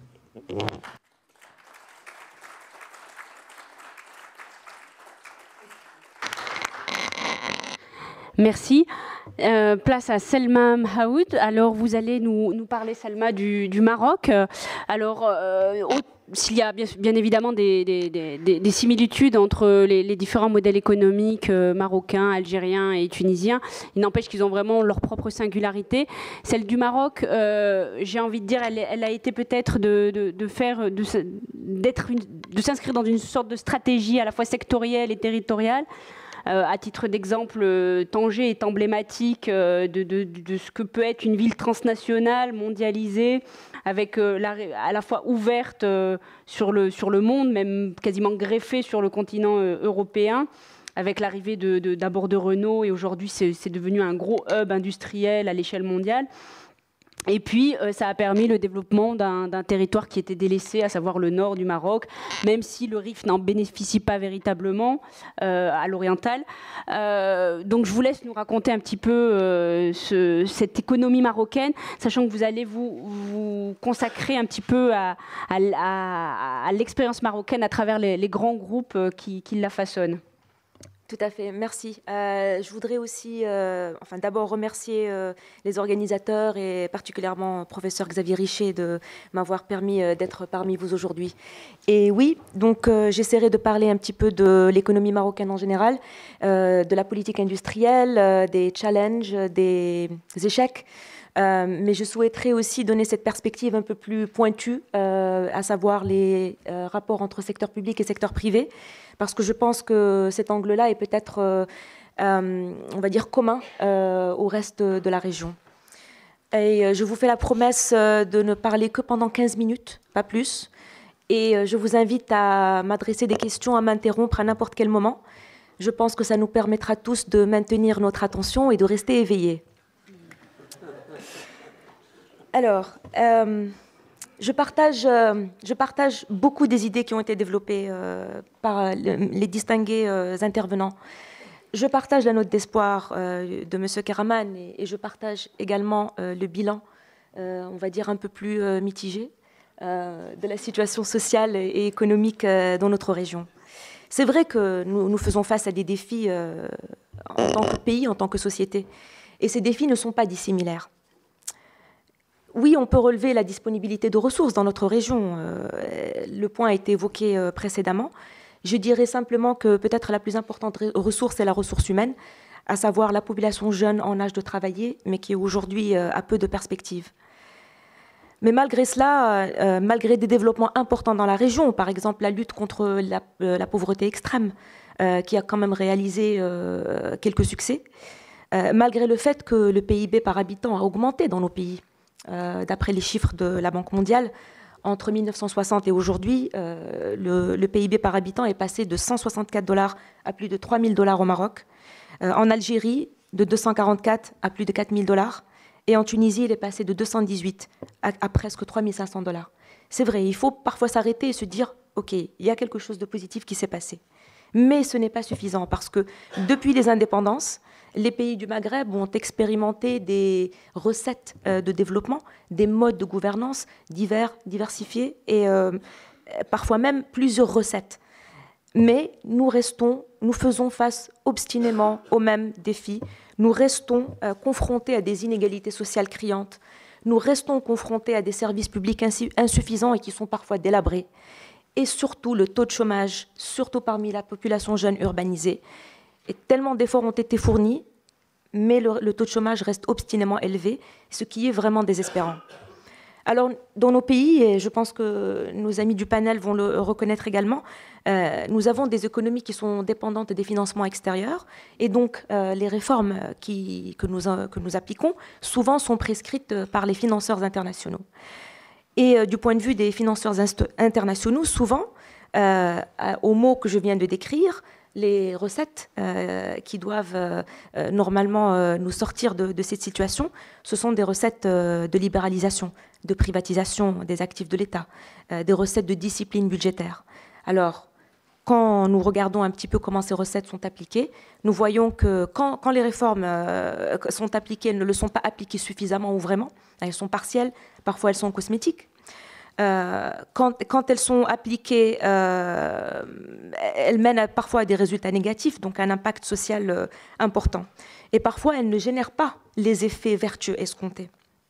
Merci. Euh, place à Selma Mhaoud. Alors, vous allez nous, nous parler, Selma, du, du Maroc. Alors, euh, s'il y a bien, bien évidemment des, des, des, des similitudes entre les, les différents modèles économiques euh, marocains, algériens et tunisiens, il n'empêche qu'ils ont vraiment leur propre singularité. Celle du Maroc, euh, j'ai envie de dire, elle, elle a été peut-être de, de, de faire, de, d'être une, de s'inscrire dans une sorte de stratégie à la fois sectorielle et territoriale. Euh, à titre d'exemple, euh, Tanger est emblématique euh, de, de, de ce que peut être une ville transnationale, mondialisée, avec euh, la, à la fois ouverte euh, sur, le, sur le monde, même quasiment greffée sur le continent euh, européen, avec l'arrivée de, de, d'abord de Renault, et aujourd'hui c'est, c'est devenu un gros hub industriel à l'échelle mondiale. Et puis, euh, ça a permis le développement d'un, d'un territoire qui était délaissé, à savoir le nord du Maroc, même si le Rif n'en bénéficie pas véritablement euh, à l'oriental. Euh, donc, je vous laisse nous raconter un petit peu euh, ce, cette économie marocaine, sachant que vous allez vous, vous consacrer un petit peu à, à, à, à l'expérience marocaine à travers les, les grands groupes qui, qui la façonnent. Tout à fait, merci. Euh, je voudrais aussi, euh, enfin, d'abord remercier euh, les organisateurs et particulièrement professeur Xavier Richer de m'avoir permis euh, d'être parmi vous aujourd'hui. Et oui, donc euh, j'essaierai de parler un petit peu de l'économie marocaine en général, euh, de la politique industrielle, euh, des challenges, des, des échecs. Euh, mais je souhaiterais aussi donner cette perspective un peu plus pointue, euh, à savoir les euh, rapports entre secteur public et secteur privé, parce que je pense que cet angle-là est peut-être euh, euh, on va dire, commun euh, au reste de la région. Et je vous fais la promesse de ne parler que pendant quinze minutes, pas plus. Et je vous invite à m'adresser des questions, à m'interrompre à n'importe quel moment. Je pense que ça nous permettra tous de maintenir notre attention et de rester éveillés. Alors, euh, je, partage, euh, je partage beaucoup des idées qui ont été développées euh, par les distingués euh, intervenants. Je partage la note d'espoir euh, de M. Karaman et, et je partage également euh, le bilan, euh, on va dire, un peu plus euh, mitigé euh, de la situation sociale et économique euh, dans notre région. C'est vrai que nous, nous faisons face à des défis euh, en tant que pays, en tant que société, et ces défis ne sont pas dissimilaires. Oui, on peut relever la disponibilité de ressources dans notre région. Euh, le point a été évoqué euh, précédemment. Je dirais simplement que peut-être la plus importante ressource est la ressource humaine, à savoir la population jeune en âge de travailler, mais qui aujourd'hui euh, a peu de perspectives. Mais malgré cela, euh, malgré des développements importants dans la région, par exemple la lutte contre la, euh, la pauvreté extrême, euh, qui a quand même réalisé euh, quelques succès, euh, malgré le fait que le P I B par habitant a augmenté dans nos pays, euh, d'après les chiffres de la Banque mondiale, entre mille neuf cent soixante et aujourd'hui, euh, le, le P I B par habitant est passé de cent soixante-quatre dollars à plus de trois mille dollars au Maroc. Euh, en Algérie, de deux cent quarante-quatre à plus de quatre mille dollars. Et en Tunisie, il est passé de deux cent dix-huit à, à presque trois mille cinq cents dollars. C'est vrai, il faut parfois s'arrêter et se dire, OK, il y a quelque chose de positif qui s'est passé. Mais ce n'est pas suffisant parce que depuis les indépendances, les pays du Maghreb ont expérimenté des recettes euh, de développement, des modes de gouvernance divers, diversifiés et euh, parfois même plusieurs recettes. Mais nous restons, nous faisons face obstinément aux mêmes défis. Nous restons euh, confrontés à des inégalités sociales criantes. Nous restons confrontés à des services publics insuffisants et qui sont parfois délabrés. Et surtout, le taux de chômage, surtout parmi la population jeune urbanisée. Et tellement d'efforts ont été fournis, mais le, le taux de chômage reste obstinément élevé, ce qui est vraiment désespérant. Alors, dans nos pays, et je pense que nos amis du panel vont le reconnaître également, euh, nous avons des économies qui sont dépendantes des financements extérieurs, et donc euh, les réformes qui, que, nous, que nous appliquons souvent sont prescrites par les financeurs internationaux. Et euh, du point de vue des financeurs internationaux, souvent, euh, aux mots que je viens de décrire, les recettes euh, qui doivent euh, euh, normalement euh, nous sortir de, de cette situation, ce sont des recettes euh, de libéralisation, de privatisation des actifs de l'État, euh, des recettes de discipline budgétaire. Alors, quand nous regardons un petit peu comment ces recettes sont appliquées, nous voyons que quand, quand les réformes euh, sont appliquées, elles ne le sont pas appliquées suffisamment ou vraiment, elles sont partielles, parfois elles sont cosmétiques. Euh, quand, quand elles sont appliquées, euh, elles mènent parfois à des résultats négatifs, donc un impact social euh, important. Et parfois, elles ne génèrent pas les effets vertueux escomptés.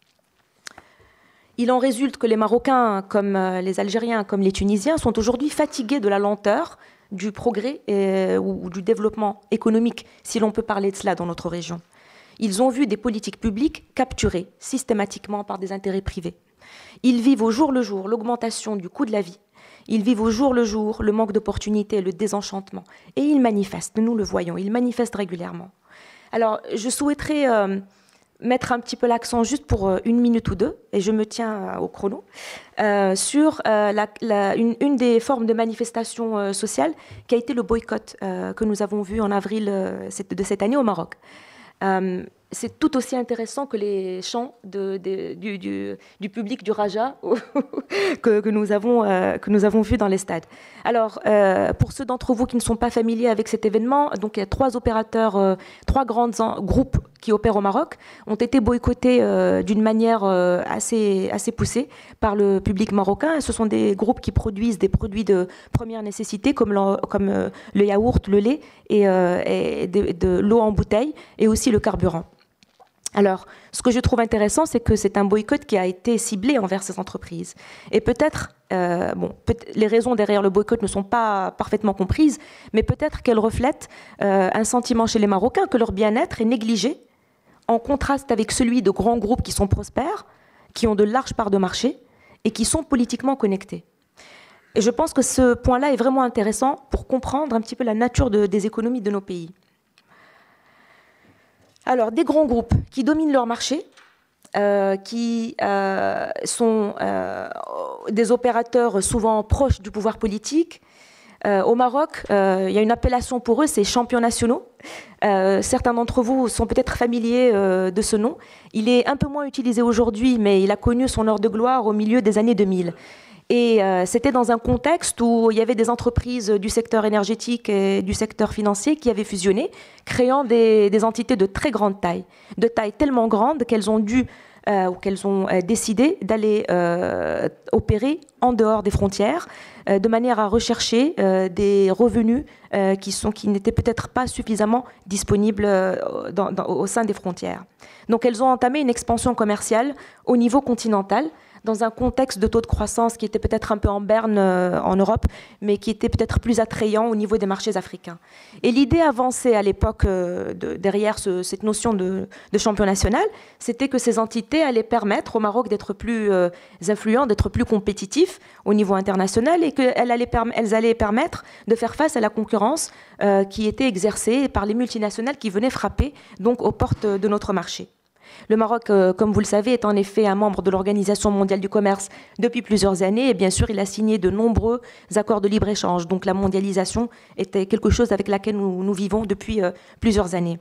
Il en résulte que les Marocains, comme euh, les Algériens, comme les Tunisiens, sont aujourd'hui fatigués de la lenteur du progrès et, ou, ou du développement économique, si l'on peut parler de cela dans notre région. Ils ont vu des politiques publiques capturées systématiquement par des intérêts privés. Ils vivent au jour le jour l'augmentation du coût de la vie. Ils vivent au jour le jour le manque d'opportunités, le désenchantement. Et ils manifestent, nous le voyons, ils manifestent régulièrement. Alors, je souhaiterais euh, mettre un petit peu l'accent juste pour euh, une minute ou deux, et je me tiens euh, au chrono, euh, sur euh, la, la, une, une des formes de manifestation euh, sociale qui a été le boycott euh, que nous avons vu en avril euh, de cette année au Maroc. Euh, c'est tout aussi intéressant que les chants de, de, du, du, du public du Raja que, que, nous avons, euh, que nous avons vus dans les stades. Alors, euh, pour ceux d'entre vous qui ne sont pas familiers avec cet événement, donc il y a trois opérateurs, euh, trois grands groupes qui opèrent au Maroc, ont été boycottés euh, d'une manière euh, assez, assez poussée par le public marocain. Ce sont des groupes qui produisent des produits de première nécessité, comme, le, comme euh, le yaourt, le lait et, euh, et de, de l'eau en bouteille, et aussi le carburant. Alors, ce que je trouve intéressant, c'est que c'est un boycott qui a été ciblé envers ces entreprises. Et peut-être, euh, bon, peut les raisons derrière le boycott ne sont pas parfaitement comprises, mais peut-être qu'elles reflètent euh, un sentiment chez les Marocains que leur bien-être est négligé, en contraste avec celui de grands groupes qui sont prospères, qui ont de larges parts de marché et qui sont politiquement connectés. Et je pense que ce point-là est vraiment intéressant pour comprendre un petit peu la nature de, des économies de nos pays. Alors, des grands groupes qui dominent leur marché, euh, qui euh, sont euh, des opérateurs souvent proches du pouvoir politique. Euh, au Maroc, euh, il y a une appellation pour eux, c'est champions nationaux. Euh, certains d'entre vous sont peut-être familiers euh, de ce nom. Il est un peu moins utilisé aujourd'hui, mais il a connu son heure de gloire au milieu des années deux mille. Et euh, c'était dans un contexte où il y avait des entreprises du secteur énergétique et du secteur financier qui avaient fusionné, créant des, des entités de très grande taille, de taille tellement grande qu'elles ont dû euh, ou qu'elles ont euh, décidé d'aller euh, opérer en dehors des frontières, euh, de manière à rechercher euh, des revenus euh, qui, sont, qui n'étaient peut-être pas suffisamment disponibles euh, dans, dans, au sein des frontières. Donc elles ont entamé une expansion commerciale au niveau continental, dans un contexte de taux de croissance qui était peut-être un peu en berne euh, en Europe, mais qui était peut-être plus attrayant au niveau des marchés africains. Et l'idée avancée à l'époque euh, de, derrière ce, cette notion de, de champion national, c'était que ces entités allaient permettre au Maroc d'être plus euh, influents, d'être plus compétitifs au niveau international, et qu'elles allaient, elles allaient permettre de faire face à la concurrence euh, qui était exercée par les multinationales qui venaient frapper donc aux portes de notre marché. Le Maroc, euh, comme vous le savez, est en effet un membre de l'Organisation mondiale du commerce depuis plusieurs années. Et bien sûr, il a signé de nombreux accords de libre-échange. Donc la mondialisation était quelque chose avec laquelle nous, nous vivons depuis euh, plusieurs années.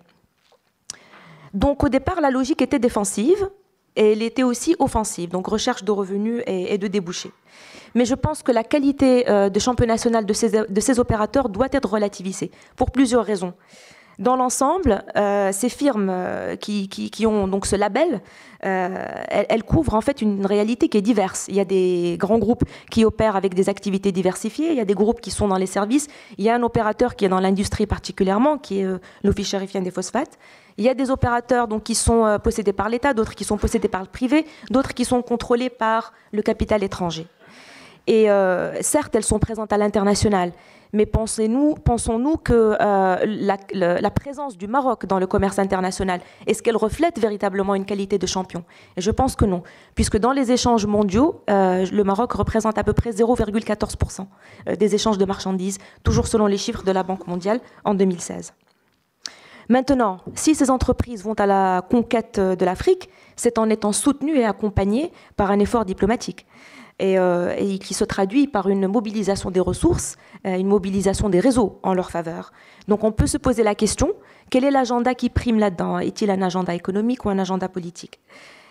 Donc au départ, la logique était défensive et elle était aussi offensive. Donc recherche de revenus et, et de débouchés. Mais je pense que la qualité euh, de champion national de ces, de ces opérateurs doit être relativisée pour plusieurs raisons. Dans l'ensemble, euh, ces firmes euh, qui, qui, qui ont donc ce label, euh, elles, elles couvrent en fait une réalité qui est diverse. Il y a des grands groupes qui opèrent avec des activités diversifiées, il y a des groupes qui sont dans les services, il y a un opérateur qui est dans l'industrie particulièrement, qui est euh, l'Office chérifien des phosphates. Il y a des opérateurs donc, qui sont euh, possédés par l'État, d'autres qui sont possédés par le privé, d'autres qui sont contrôlés par le capital étranger. Et euh, certes, elles sont présentes à l'international, mais pensez-nous, pensons-nous que euh, la, la, la présence du Maroc dans le commerce international, est-ce qu'elle reflète véritablement une qualité de champion? Et je pense que non, puisque dans les échanges mondiaux, euh, le Maroc représente à peu près zéro virgule quatorze pour cent des échanges de marchandises, toujours selon les chiffres de la Banque mondiale en deux mille seize. Maintenant, si ces entreprises vont à la conquête de l'Afrique, c'est en étant soutenues et accompagnées par un effort diplomatique. Et, euh, et qui se traduit par une mobilisation des ressources, euh, une mobilisation des réseaux en leur faveur. Donc on peut se poser la question, quel est l'agenda qui prime là-dedans? Est-il un agenda économique ou un agenda politique?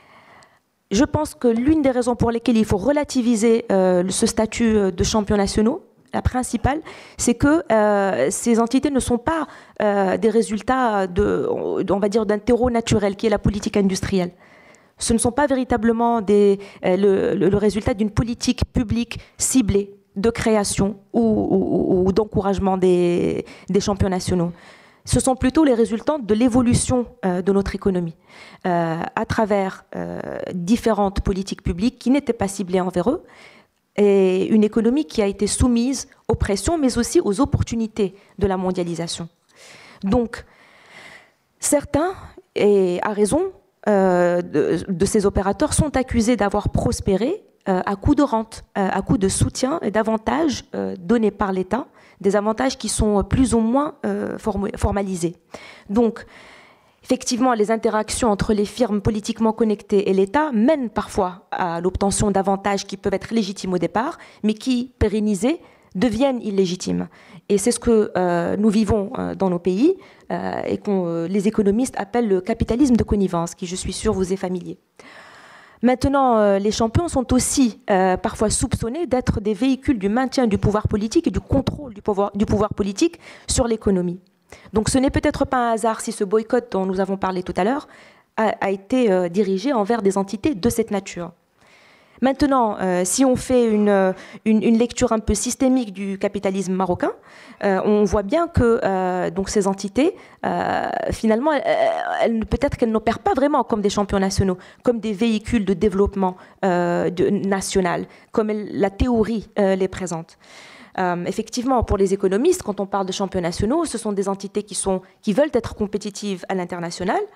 Je pense que l'une des raisons pour lesquelles il faut relativiser euh, ce statut de champions nationaux, la principale, c'est que euh, ces entités ne sont pas euh, des résultats de, on va dire, d'un terreau naturel qui est la politique industrielle. Ce ne sont pas véritablement des, euh, le, le, le résultat d'une politique publique ciblée de création ou, ou, ou d'encouragement des, des champions nationaux. Ce sont plutôt les résultats de l'évolution euh, de notre économie euh, à travers euh, différentes politiques publiques qui n'étaient pas ciblées envers eux, et une économie qui a été soumise aux pressions, mais aussi aux opportunités de la mondialisation. Donc, certains, et à raison, Euh, de, de ces opérateurs sont accusés d'avoir prospéré euh, à coup de rente, euh, à coup de soutien et d'avantages euh, donnés par l'État, des avantages qui sont plus ou moins euh, formalisés. Donc, effectivement, les interactions entre les firmes politiquement connectées et l'État mènent parfois à l'obtention d'avantages qui peuvent être légitimes au départ, mais qui, pérennisés, deviennent illégitimes. Et c'est ce que euh, nous vivons euh, dans nos pays euh, et que euh, les économistes appellent le capitalisme de connivence, qui, je suis sûre, vous est familier. Maintenant, euh, les champions sont aussi euh, parfois soupçonnés d'être des véhicules du maintien du pouvoir politique et du contrôle du pouvoir, du pouvoir politique sur l'économie. Donc ce n'est peut-être pas un hasard si ce boycott dont nous avons parlé tout à l'heure a, a été euh, dirigé envers des entités de cette nature. Maintenant, euh, si on fait une, une, une lecture un peu systémique du capitalisme marocain, euh, on voit bien que euh, donc ces entités, euh, finalement, elles, elles, peut-être qu'elles n'opèrent pas vraiment comme des champions nationaux, comme des véhicules de développement euh, de, national, comme elle, la théorie euh, les présente. Euh, effectivement, pour les économistes, quand on parle de champions nationaux, ce sont des entités qui, sont, qui veulent être compétitives à l'international,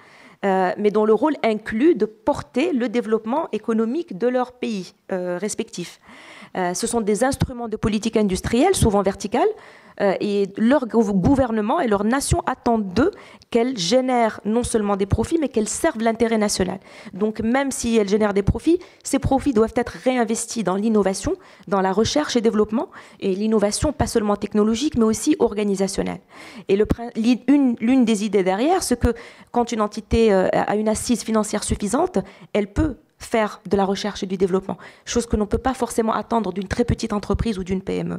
euh, mais dont le rôle inclut de porter le développement économique de leur pays euh, respectif. Euh, ce sont des instruments de politique industrielle, souvent verticales, euh, et leur gouvernement et leur nation attendent d'eux qu'elles génèrent non seulement des profits, mais qu'elles servent l'intérêt national. Donc même si elles génèrent des profits, ces profits doivent être réinvestis dans l'innovation, dans la recherche et développement, et l'innovation pas seulement technologique, mais aussi organisationnelle. Et l'une des idées derrière, c'est que quand une entité euh, a une assise financière suffisante, elle peut faire de la recherche et du développement, chose que l'on ne peut pas forcément attendre d'une très petite entreprise ou d'une P M E.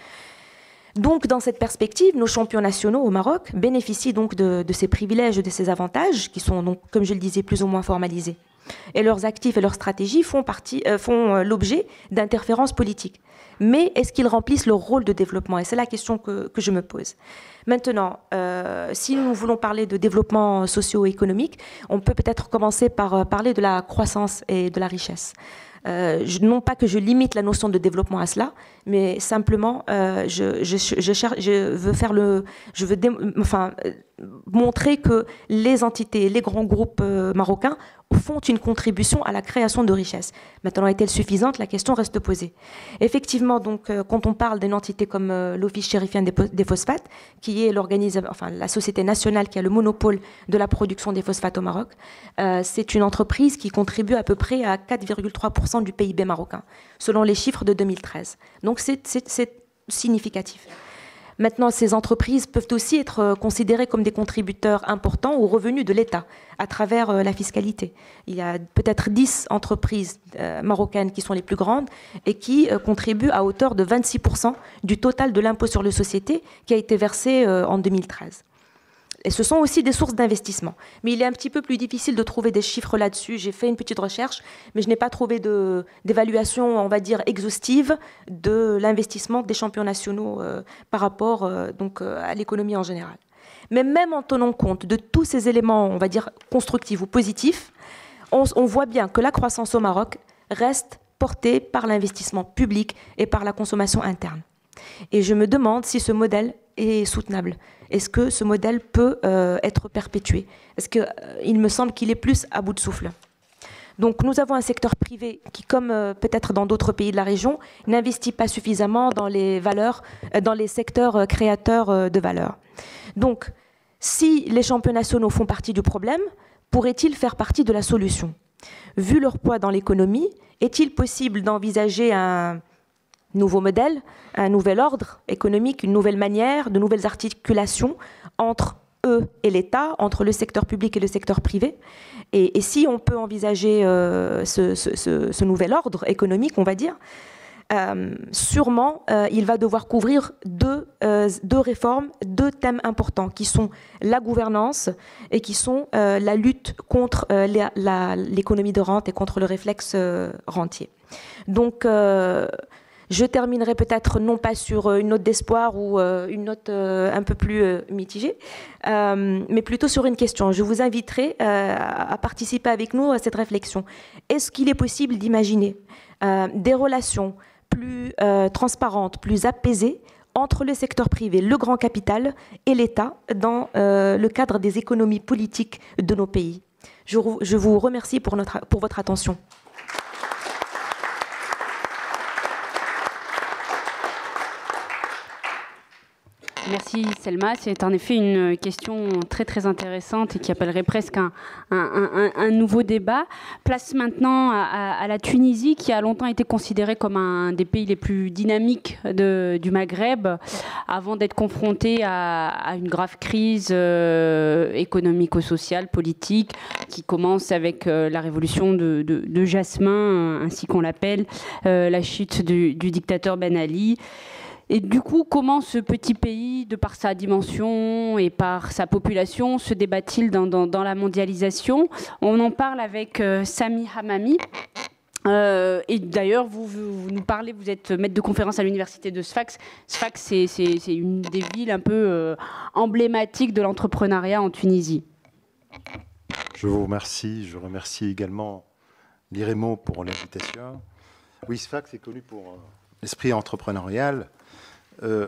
Donc, dans cette perspective, nos champions nationaux au Maroc bénéficient donc de, de ces privilèges et de ces avantages qui sont, donc, comme je le disais, plus ou moins formalisés. Et leurs actifs et leurs stratégies font, partie, euh, font euh, l'objet d'interférences politiques. Mais est-ce qu'ils remplissent leur rôle de développement? Et c'est la question que, que je me pose. Maintenant, euh, si nous voulons parler de développement socio-économique, on peut peut-être commencer par parler de la croissance et de la richesse. Euh, je, non pas que je limite la notion de développement à cela, mais simplement, euh, je, je, je, cherche, je veux faire le, je veux dé, enfin, euh, montrer que les entités, les grands groupes euh, marocains font une contribution à la création de richesses. Maintenant, est-elle suffisante? La question reste posée. Effectivement, donc, euh, quand on parle d'une entité comme euh, l'Office chérifien des, des phosphates, qui est l'organisme, enfin, la société nationale qui a le monopole de la production des phosphates au Maroc, euh, c'est une entreprise qui contribue à peu près à quatre virgule trois pour cent du P I B marocain, selon les chiffres de deux mille treize. Donc, c'est significatif. Maintenant, ces entreprises peuvent aussi être considérées comme des contributeurs importants aux revenus de l'État à travers la fiscalité. Il y a peut-être dix entreprises marocaines qui sont les plus grandes et qui contribuent à hauteur de vingt-six pour cent du total de l'impôt sur les sociétés qui a été versé en deux mille treize. Et ce sont aussi des sources d'investissement. Mais il est un petit peu plus difficile de trouver des chiffres là-dessus. J'ai fait une petite recherche, mais je n'ai pas trouvé d'évaluation, on va dire, exhaustive de l'investissement des champions nationaux euh, par rapport euh, donc, euh, à l'économie en général. Mais même en tenant compte de tous ces éléments, on va dire, constructifs ou positifs, on, on voit bien que la croissance au Maroc reste portée par l'investissement public et par la consommation interne. Et je me demande si ce modèle est soutenable. Est-ce que ce modèle peut euh, être perpétué? Parce qu'il euh, me semble qu'il est plus à bout de souffle. Donc nous avons un secteur privé qui, comme euh, peut-être dans d'autres pays de la région, n'investit pas suffisamment dans les valeurs, euh, dans les secteurs euh, créateurs euh, de valeur. Donc, si les champions nationaux font partie du problème, pourraient-ils faire partie de la solution? Vu leur poids dans l'économie, est-il possible d'envisager un nouveau modèle, un nouvel ordre économique, une nouvelle manière, de nouvelles articulations entre eux et l'État, entre le secteur public et le secteur privé? Et, et si on peut envisager euh, ce, ce, ce, ce nouvel ordre économique, on va dire, euh, sûrement euh, il va devoir couvrir deux, euh, deux réformes, deux thèmes importants qui sont la gouvernance et qui sont euh, la lutte contre euh, l'économie de rente et contre le réflexe euh, rentier. Donc, euh, je terminerai peut-être non pas sur une note d'espoir ou une note un peu plus mitigée, mais plutôt sur une question. Je vous inviterai à participer avec nous à cette réflexion. Est-ce qu'il est possible d'imaginer des relations plus transparentes, plus apaisées entre le secteur privé, le grand capital et l'État dans le cadre des économies politiques de nos pays? Je vous remercie pour, notre, pour votre attention. Merci Selma, c'est en effet une question très très intéressante et qui appellerait presque un, un, un, un nouveau débat. Place maintenant à, à, à la Tunisie, qui a longtemps été considérée comme un des pays les plus dynamiques de, du Maghreb, avant d'être confrontée à, à une grave crise euh, économico-sociale, politique, qui commence avec euh, la révolution de, de, de Jasmin, ainsi qu'on l'appelle, euh, la chute du, du dictateur Ben Ali. Et du coup, comment ce petit pays, de par sa dimension et par sa population, se débat-il dans, dans, dans la mondialisation? On en parle avec euh, Sami Hamami. Euh, et d'ailleurs, vous, vous, vous nous parlez, vous êtes maître de conférence à l'université de Sfax. Sfax, c'est une des villes un peu euh, emblématiques de l'entrepreneuriat en Tunisie. Je vous remercie. Je remercie également l'IREMO pour l'invitation. Oui, Sfax est connu pour euh, l'esprit entrepreneurial. Euh,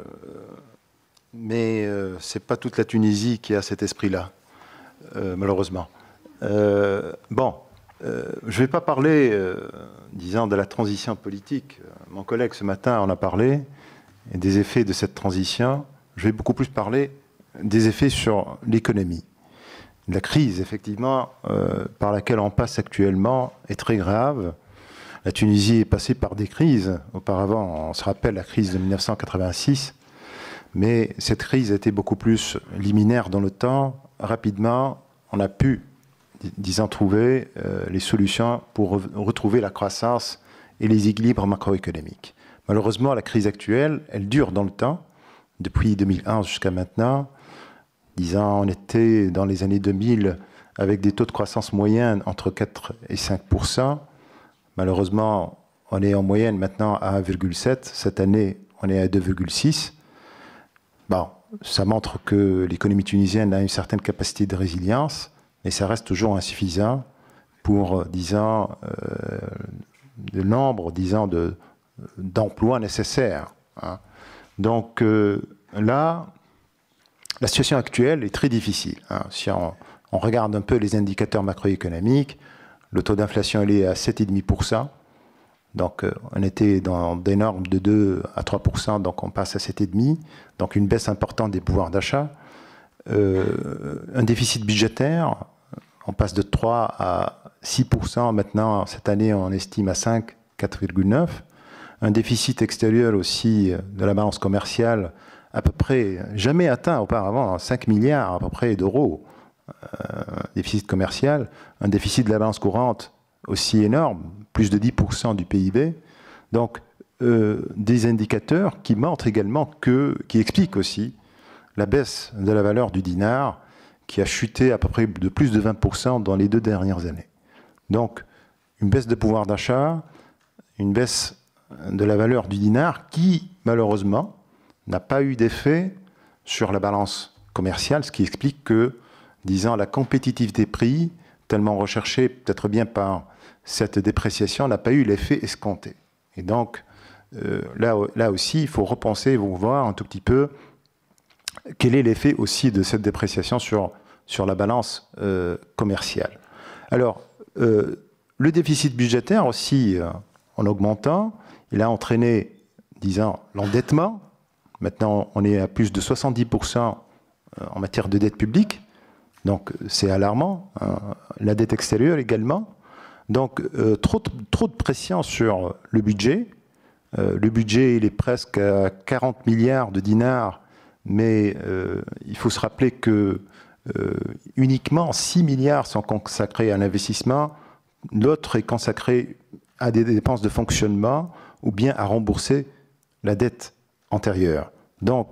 mais euh, ce n'est pas toute la Tunisie qui a cet esprit-là, euh, malheureusement. Euh, bon, euh, je ne vais pas parler, euh, disons, de la transition politique. Mon collègue ce matin en a parlé, et des effets de cette transition. Je vais beaucoup plus parler des effets sur l'économie. La crise, effectivement, euh, par laquelle on passe actuellement est très grave. La Tunisie est passée par des crises. Auparavant, on se rappelle la crise de mille neuf cent quatre-vingt-six, mais cette crise a été beaucoup plus liminaire dans le temps. Rapidement, on a pu, disons, trouver euh, les solutions pour re retrouver la croissance et les équilibres macroéconomiques. Malheureusement, la crise actuelle, elle dure dans le temps, depuis deux mille onze jusqu'à maintenant. Disons, on était dans les années deux mille avec des taux de croissance moyens entre quatre et cinq pour cent. Malheureusement, on est en moyenne maintenant à un virgule sept. Cette année, on est à deux virgule six. Bon, ça montre que l'économie tunisienne a une certaine capacité de résilience, mais ça reste toujours insuffisant pour, disons, euh, le nombre, disons, de, d'emplois nécessaires. Hein. Donc euh, là, la situation actuelle est très difficile. Hein. Si on, on regarde un peu les indicateurs macroéconomiques, le taux d'inflation il est à sept virgule cinq pour cent. Donc euh, on était dans des normes de deux à trois pour cent, donc on passe à sept virgule cinq pour cent. Donc une baisse importante des pouvoirs d'achat. Euh, un déficit budgétaire, on passe de trois à six pour cent. Maintenant, cette année, on estime à cinq, quatre virgule neuf. Un déficit extérieur aussi de la balance commerciale à peu près jamais atteint auparavant, cinq milliards à peu près d'euros, euh, déficit commercial. Un déficit de la balance courante aussi énorme, plus de dix pour cent du P I B. Donc, euh, des indicateurs qui montrent également que, qui expliquent aussi la baisse de la valeur du dinar qui a chuté à peu près de plus de vingt pour cent dans les deux dernières années. Donc, une baisse de pouvoir d'achat, une baisse de la valeur du dinar qui, malheureusement, n'a pas eu d'effet sur la balance commerciale, ce qui explique que, disons, la compétitivité des prix, tellement recherchée peut-être bien par cette dépréciation, n'a pas eu l'effet escompté. Et donc, euh, là, là aussi, il faut repenser, vous voir un tout petit peu quel est l'effet aussi de cette dépréciation sur, sur la balance euh, commerciale. Alors, euh, le déficit budgétaire aussi, euh, en augmentant, il a entraîné, disons, l'endettement. Maintenant, on est à plus de soixante-dix pour cent en matière de dette publique. Donc, c'est alarmant. Hein. La dette extérieure également. Donc, euh, trop, trop de pression sur le budget. Euh, le budget, il est presque à quarante milliards de dinars, mais euh, il faut se rappeler que euh, uniquement six milliards sont consacrés à l'investissement. L'autre est consacré à des dépenses de fonctionnement ou bien à rembourser la dette antérieure. Donc,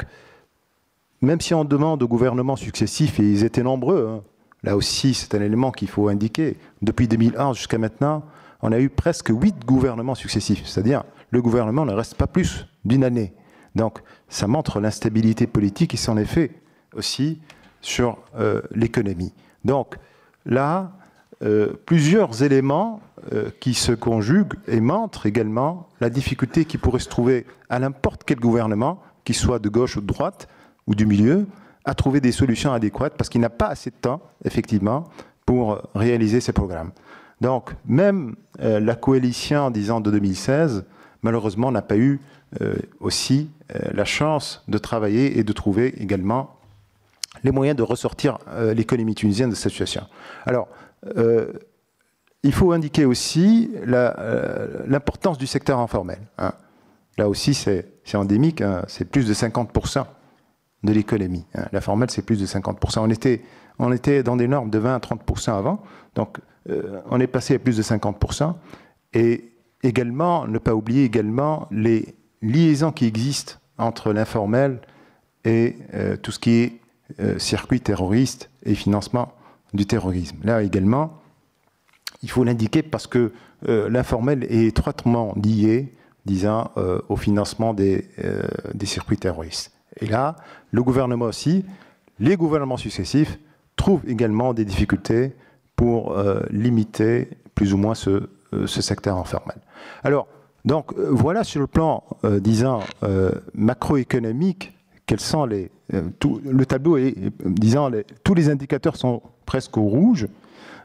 même si on demande aux gouvernements successifs, et ils étaient nombreux, hein, là aussi c'est un élément qu'il faut indiquer, depuis deux mille onze jusqu'à maintenant, on a eu presque huit gouvernements successifs, c'est-à-dire le gouvernement ne reste pas plus d'une année. Donc, ça montre l'instabilité politique et son effet aussi sur euh, l'économie. Donc, là, euh, plusieurs éléments euh, qui se conjuguent et montrent également la difficulté qui pourrait se trouver à n'importe quel gouvernement, qu'il soit de gauche ou de droite, ou du milieu, à trouver des solutions adéquates, parce qu'il n'a pas assez de temps, effectivement, pour réaliser ces programmes. Donc, même euh, la coalition, disons, de deux mille seize, malheureusement, n'a pas eu euh, aussi euh, la chance de travailler et de trouver également les moyens de ressortir euh, l'économie tunisienne de cette situation. Alors, euh, il faut indiquer aussi l'importance euh, du secteur informel. Hein. Là aussi, c'est endémique, hein, c'est plus de cinquante pour cent de l'économie. Hein. L'informel, c'est plus de cinquante pour cent. On était, on était dans des normes de vingt à trente pour cent avant, donc euh, on est passé à plus de cinquante pour cent. Et également, ne pas oublier également les liaisons qui existent entre l'informel et euh, tout ce qui est euh, circuit terroriste et financement du terrorisme. Là également, il faut l'indiquer parce que euh, l'informel est étroitement lié, disons, euh, au financement des, euh, des circuits terroristes. Et là, le gouvernement aussi, les gouvernements successifs, trouvent également des difficultés pour euh, limiter plus ou moins ce, euh, ce secteur informel. Alors, donc, euh, voilà sur le plan, euh, disons, euh, macroéconomique, quels sont les... Euh, tout, le tableau est, disons, les, tous les indicateurs sont presque au rouge.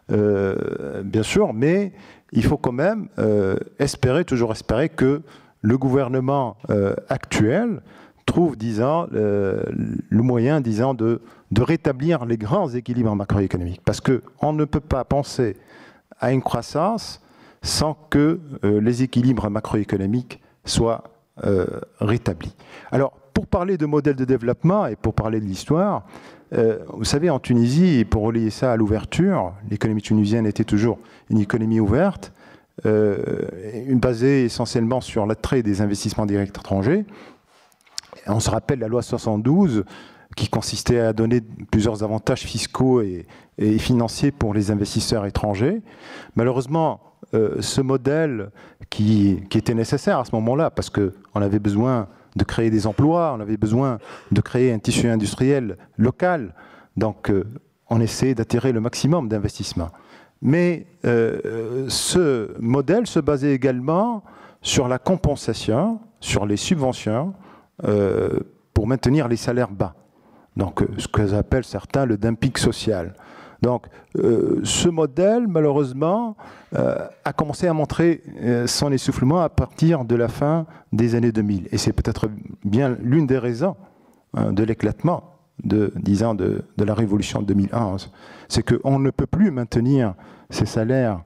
euh, bien sûr, mais il faut quand même euh, espérer, toujours espérer que le gouvernement euh, actuel trouve, disons, euh, le moyen, disons, de, de rétablir les grands équilibres macroéconomiques. Parce qu'on ne peut pas penser à une croissance sans que euh, les équilibres macroéconomiques soient euh, rétablis. Alors, pour parler de modèle de développement et pour parler de l'histoire, euh, vous savez, en Tunisie, et pour relier ça à l'ouverture, l'économie tunisienne était toujours une économie ouverte, euh, basée essentiellement sur l'attrait des investissements directs étrangers. On se rappelle la loi soixante-douze qui consistait à donner plusieurs avantages fiscaux et, et financiers pour les investisseurs étrangers. Malheureusement, euh, ce modèle qui, qui était nécessaire à ce moment-là, parce qu'on avait besoin de créer des emplois, on avait besoin de créer un tissu industriel local, donc euh, on essayait d'attirer le maximum d'investissements. Mais euh, ce modèle se basait également sur la compensation, sur les subventions, euh, pour maintenir les salaires bas. Donc, ce que j'appelle certains le dumping social. Donc, euh, ce modèle, malheureusement, euh, a commencé à montrer euh, son essoufflement à partir de la fin des années deux mille. Et c'est peut-être bien l'une des raisons hein, de l'éclatement, de, disons, de, de la révolution de deux mille onze. C'est qu'on ne peut plus maintenir ces salaires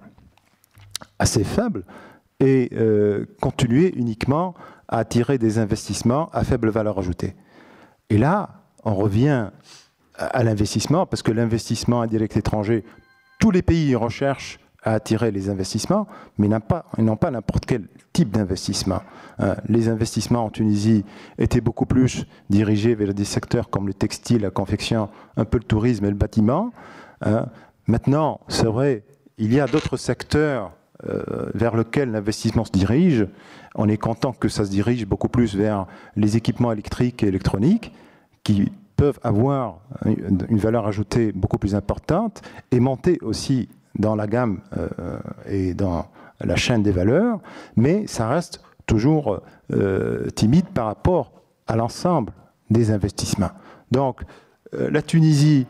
assez faibles et euh, continuer uniquement à attirer des investissements à faible valeur ajoutée. Et là, on revient à l'investissement, parce que l'investissement indirect étranger, tous les pays recherchent à attirer les investissements, mais ils n'ont pas, ils n'ont pas n'importe quel type d'investissement. Les investissements en Tunisie étaient beaucoup plus dirigés vers des secteurs comme le textile, la confection, un peu le tourisme et le bâtiment. Maintenant, c'est vrai, il y a d'autres secteurs euh, vers lesquels l'investissement se dirige. On est content que ça se dirige beaucoup plus vers les équipements électriques et électroniques, qui peuvent avoir une valeur ajoutée beaucoup plus importante et monter aussi dans la gamme euh, et dans la chaîne des valeurs, mais ça reste toujours euh, timide par rapport à l'ensemble des investissements. Donc, euh, la Tunisie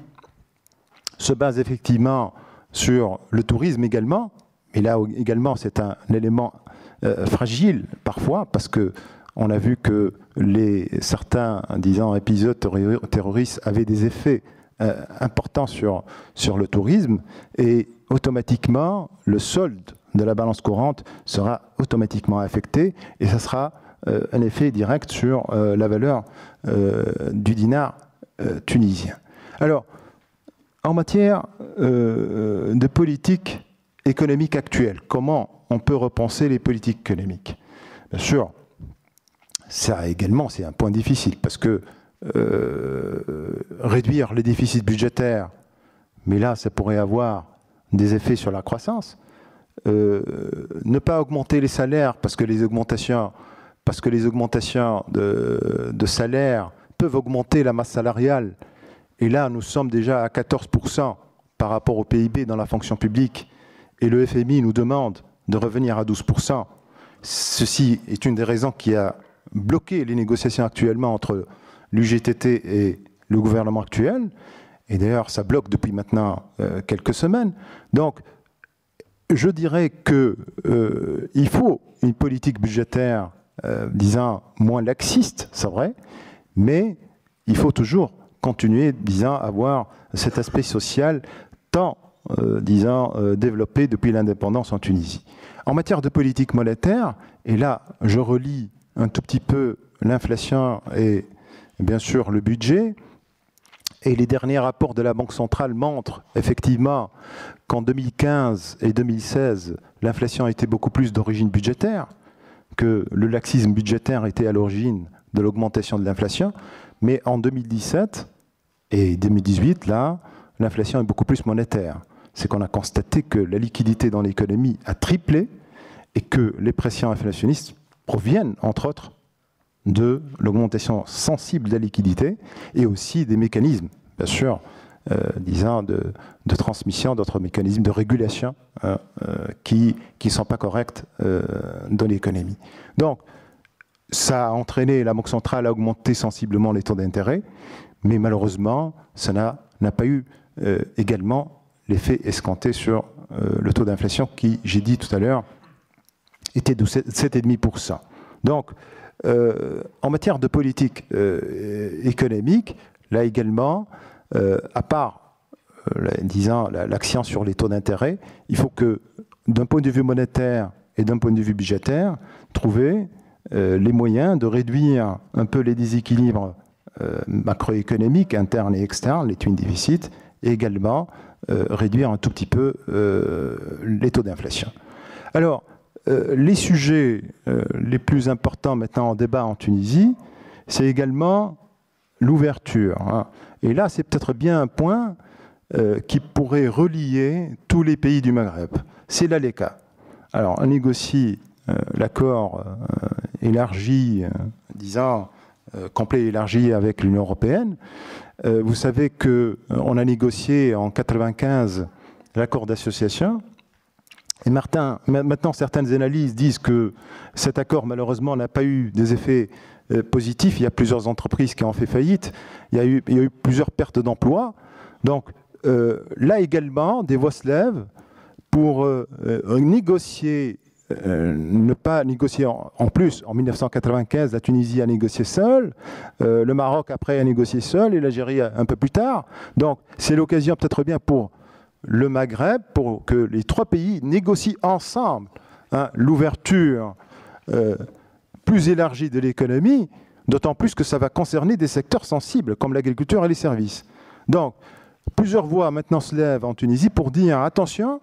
se base effectivement sur le tourisme également, et là également c'est un, un élément euh, fragile parfois, parce que on a vu que les, certains disons, épisodes terroristes avaient des effets euh, importants sur, sur le tourisme, et automatiquement, le solde de la balance courante sera automatiquement affecté, et ça sera euh, un effet direct sur euh, la valeur euh, du dinar euh, tunisien. Alors, en matière euh, de politique économique actuelle, comment on peut repenser les politiques économiques? Bien sûr, ça également, c'est un point difficile, parce que euh, réduire les déficits budgétaires, mais là, ça pourrait avoir des effets sur la croissance. Euh, ne pas augmenter les salaires, parce que les augmentations, parce que les augmentations de, de salaires peuvent augmenter la masse salariale. Et là, nous sommes déjà à quatorze pour cent par rapport au P I B dans la fonction publique, et le F M I nous demande de revenir à douze pour cent. Ceci est une des raisons qui a bloqué les négociations actuellement entre l'U G T T et le gouvernement actuel, et d'ailleurs ça bloque depuis maintenant euh, quelques semaines. Donc je dirais qu'il euh, faut une politique budgétaire, euh, disons, moins laxiste, c'est vrai, mais il faut toujours continuer, disons, à avoir cet aspect social tant, euh, disons, euh, développé depuis l'indépendance en Tunisie. En matière de politique monétaire, et là je relis un tout petit peu l'inflation et bien sûr le budget, et les derniers rapports de la Banque centrale montrent effectivement qu'en deux mille quinze et deux mille seize, l'inflation était beaucoup plus d'origine budgétaire, que le laxisme budgétaire était à l'origine de l'augmentation de l'inflation, mais en deux mille dix-sept et deux mille dix-huit, là, l'inflation est beaucoup plus monétaire. C'est qu'on a constaté que la liquidité dans l'économie a triplé et que les pressions inflationnistes proviennent, entre autres, de l'augmentation sensible de la liquidité et aussi des mécanismes, bien sûr, euh, disons, de, de transmission, d'autres mécanismes de régulation euh, euh, qui ne sont pas corrects euh, dans l'économie. Donc, ça a entraîné la Banque centrale à augmenter sensiblement les taux d'intérêt, mais malheureusement, ça n'a pas eu euh, également l'effet escompté sur euh, le taux d'inflation qui, j'ai dit tout à l'heure, était de sept virgule cinq pour cent. Donc, euh, en matière de politique euh, économique, là également, euh, à part, euh, disons, l'accent sur les taux d'intérêt, il faut que, d'un point de vue monétaire et d'un point de vue budgétaire, trouver euh, les moyens de réduire un peu les déséquilibres euh, macroéconomiques, internes et externes, les twin déficits, et également euh, réduire un tout petit peu euh, les taux d'inflation. Alors, euh, les sujets euh, les plus importants maintenant en débat en Tunisie, c'est également l'ouverture. Hein. Et là, c'est peut-être bien un point euh, qui pourrait relier tous les pays du Maghreb. C'est l'A L E C A. Alors, on négocie euh, l'accord euh, élargi, euh, disons, euh, complet élargi avec l'Union européenne. Euh, vous savez qu'on euh, a négocié en quatre-vingt-quinze l'accord d'association. Et Martin, maintenant, certaines analyses disent que cet accord, malheureusement, n'a pas eu des effets euh, positifs. Il y a plusieurs entreprises qui ont fait faillite. Il y a eu, il y a eu plusieurs pertes d'emplois. Donc, euh, là également, des voix se lèvent pour euh, euh, négocier, euh, ne pas négocier en, en plus. En mille neuf cent quatre-vingt-quinze, la Tunisie a négocié seule, euh, le Maroc après a négocié seul et l'Algérie un peu plus tard. Donc c'est l'occasion peut-être bien pour le Maghreb, pour que les trois pays négocient ensemble hein, l'ouverture euh, plus élargie de l'économie, d'autant plus que ça va concerner des secteurs sensibles comme l'agriculture et les services. Donc plusieurs voix maintenant se lèvent en Tunisie pour dire attention,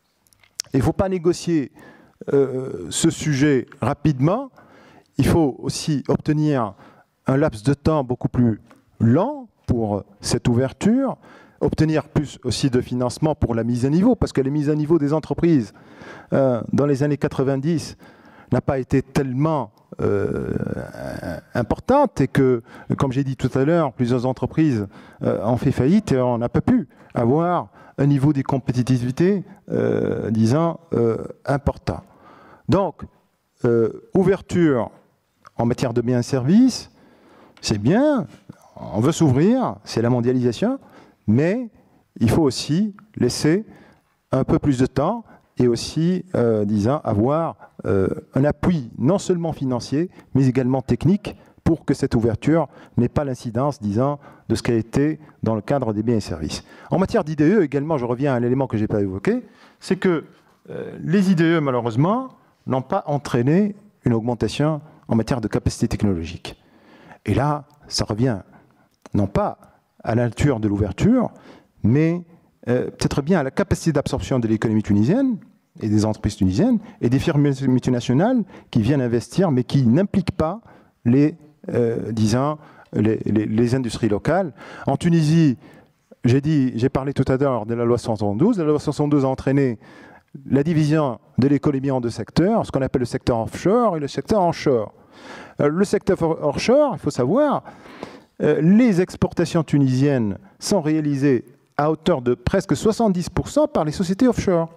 il ne faut pas négocier euh, ce sujet rapidement. Il faut aussi obtenir un laps de temps beaucoup plus lent pour cette ouverture, obtenir plus aussi de financement pour la mise à niveau, parce que la mise à niveau des entreprises euh, dans les années quatre-vingt-dix n'a pas été tellement euh, importante et que, comme j'ai dit tout à l'heure, plusieurs entreprises euh, ont fait faillite et on n'a pas pu avoir un niveau de compétitivité, euh, disons, euh, important. Donc, euh, ouverture en matière de biens et services, c'est bien, on veut s'ouvrir, c'est la mondialisation, mais il faut aussi laisser un peu plus de temps et aussi, euh, disons, avoir euh, un appui non seulement financier, mais également technique pour que cette ouverture n'ait pas l'incidence, disons, de ce qui a été dans le cadre des biens et services. En matière d'I D E, également, je reviens à un élément que je n'ai pas évoqué, c'est que euh, les I D E, malheureusement, n'ont pas entraîné une augmentation en matière de capacité technologique. Et là, ça revient non pas à la nature de l'ouverture, mais euh, peut-être bien à la capacité d'absorption de l'économie tunisienne et des entreprises tunisiennes et des firmes multinationales qui viennent investir, mais qui n'impliquent pas les, euh, disons, les, les, les industries locales. En Tunisie, j'ai dit, j'ai parlé tout à l'heure de la loi soixante-douze. La loi soixante-douze a entraîné la division de l'économie en deux secteurs, ce qu'on appelle le secteur offshore et le secteur onshore. Euh, le secteur offshore, il faut savoir, euh, les exportations tunisiennes sont réalisées à hauteur de presque soixante-dix pour cent par les sociétés offshore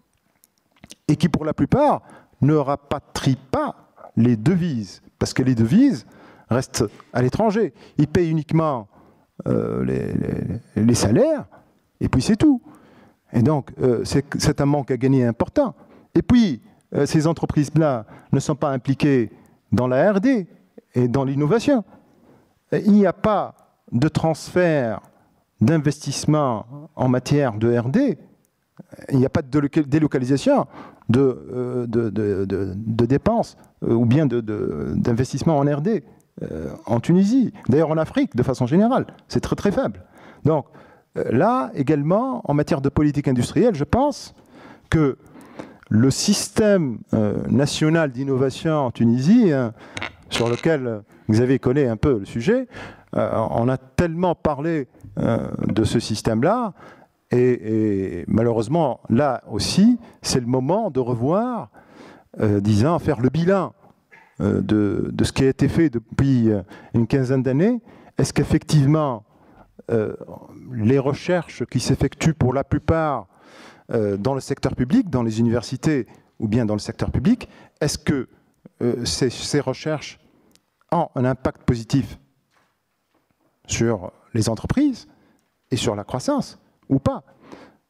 et qui, pour la plupart, ne rapatrient pas les devises, parce que les devises restent à l'étranger. Ils payent uniquement euh, les, les, les salaires, et puis c'est tout. Et donc, euh, c'est un manque à gagner important. Et puis, euh, ces entreprises-là ne sont pas impliquées dans la R D et dans l'innovation. Il n'y a pas de transfert d'investissement en matière de R D, il n'y a pas de délocalisation de, euh, de, de, de, de dépenses euh, ou bien d'investissement en R D euh, en Tunisie. D'ailleurs en Afrique, de façon générale, c'est très très faible. Donc euh, là, également, en matière de politique industrielle, je pense que le système euh, national d'innovation en Tunisie, hein, sur lequel Xavier connaît un peu le sujet, euh, on a tellement parlé euh, de ce système-là, et, et malheureusement, là aussi, c'est le moment de revoir, euh, disons, faire le bilan euh, de, de ce qui a été fait depuis une quinzaine d'années. Est-ce qu'effectivement, euh, les recherches qui s'effectuent pour la plupart euh, dans le secteur public, dans les universités ou bien dans le secteur public, est-ce que euh, ces, ces recherches ont un impact positif sur les entreprises et sur la croissance ou pas? Pour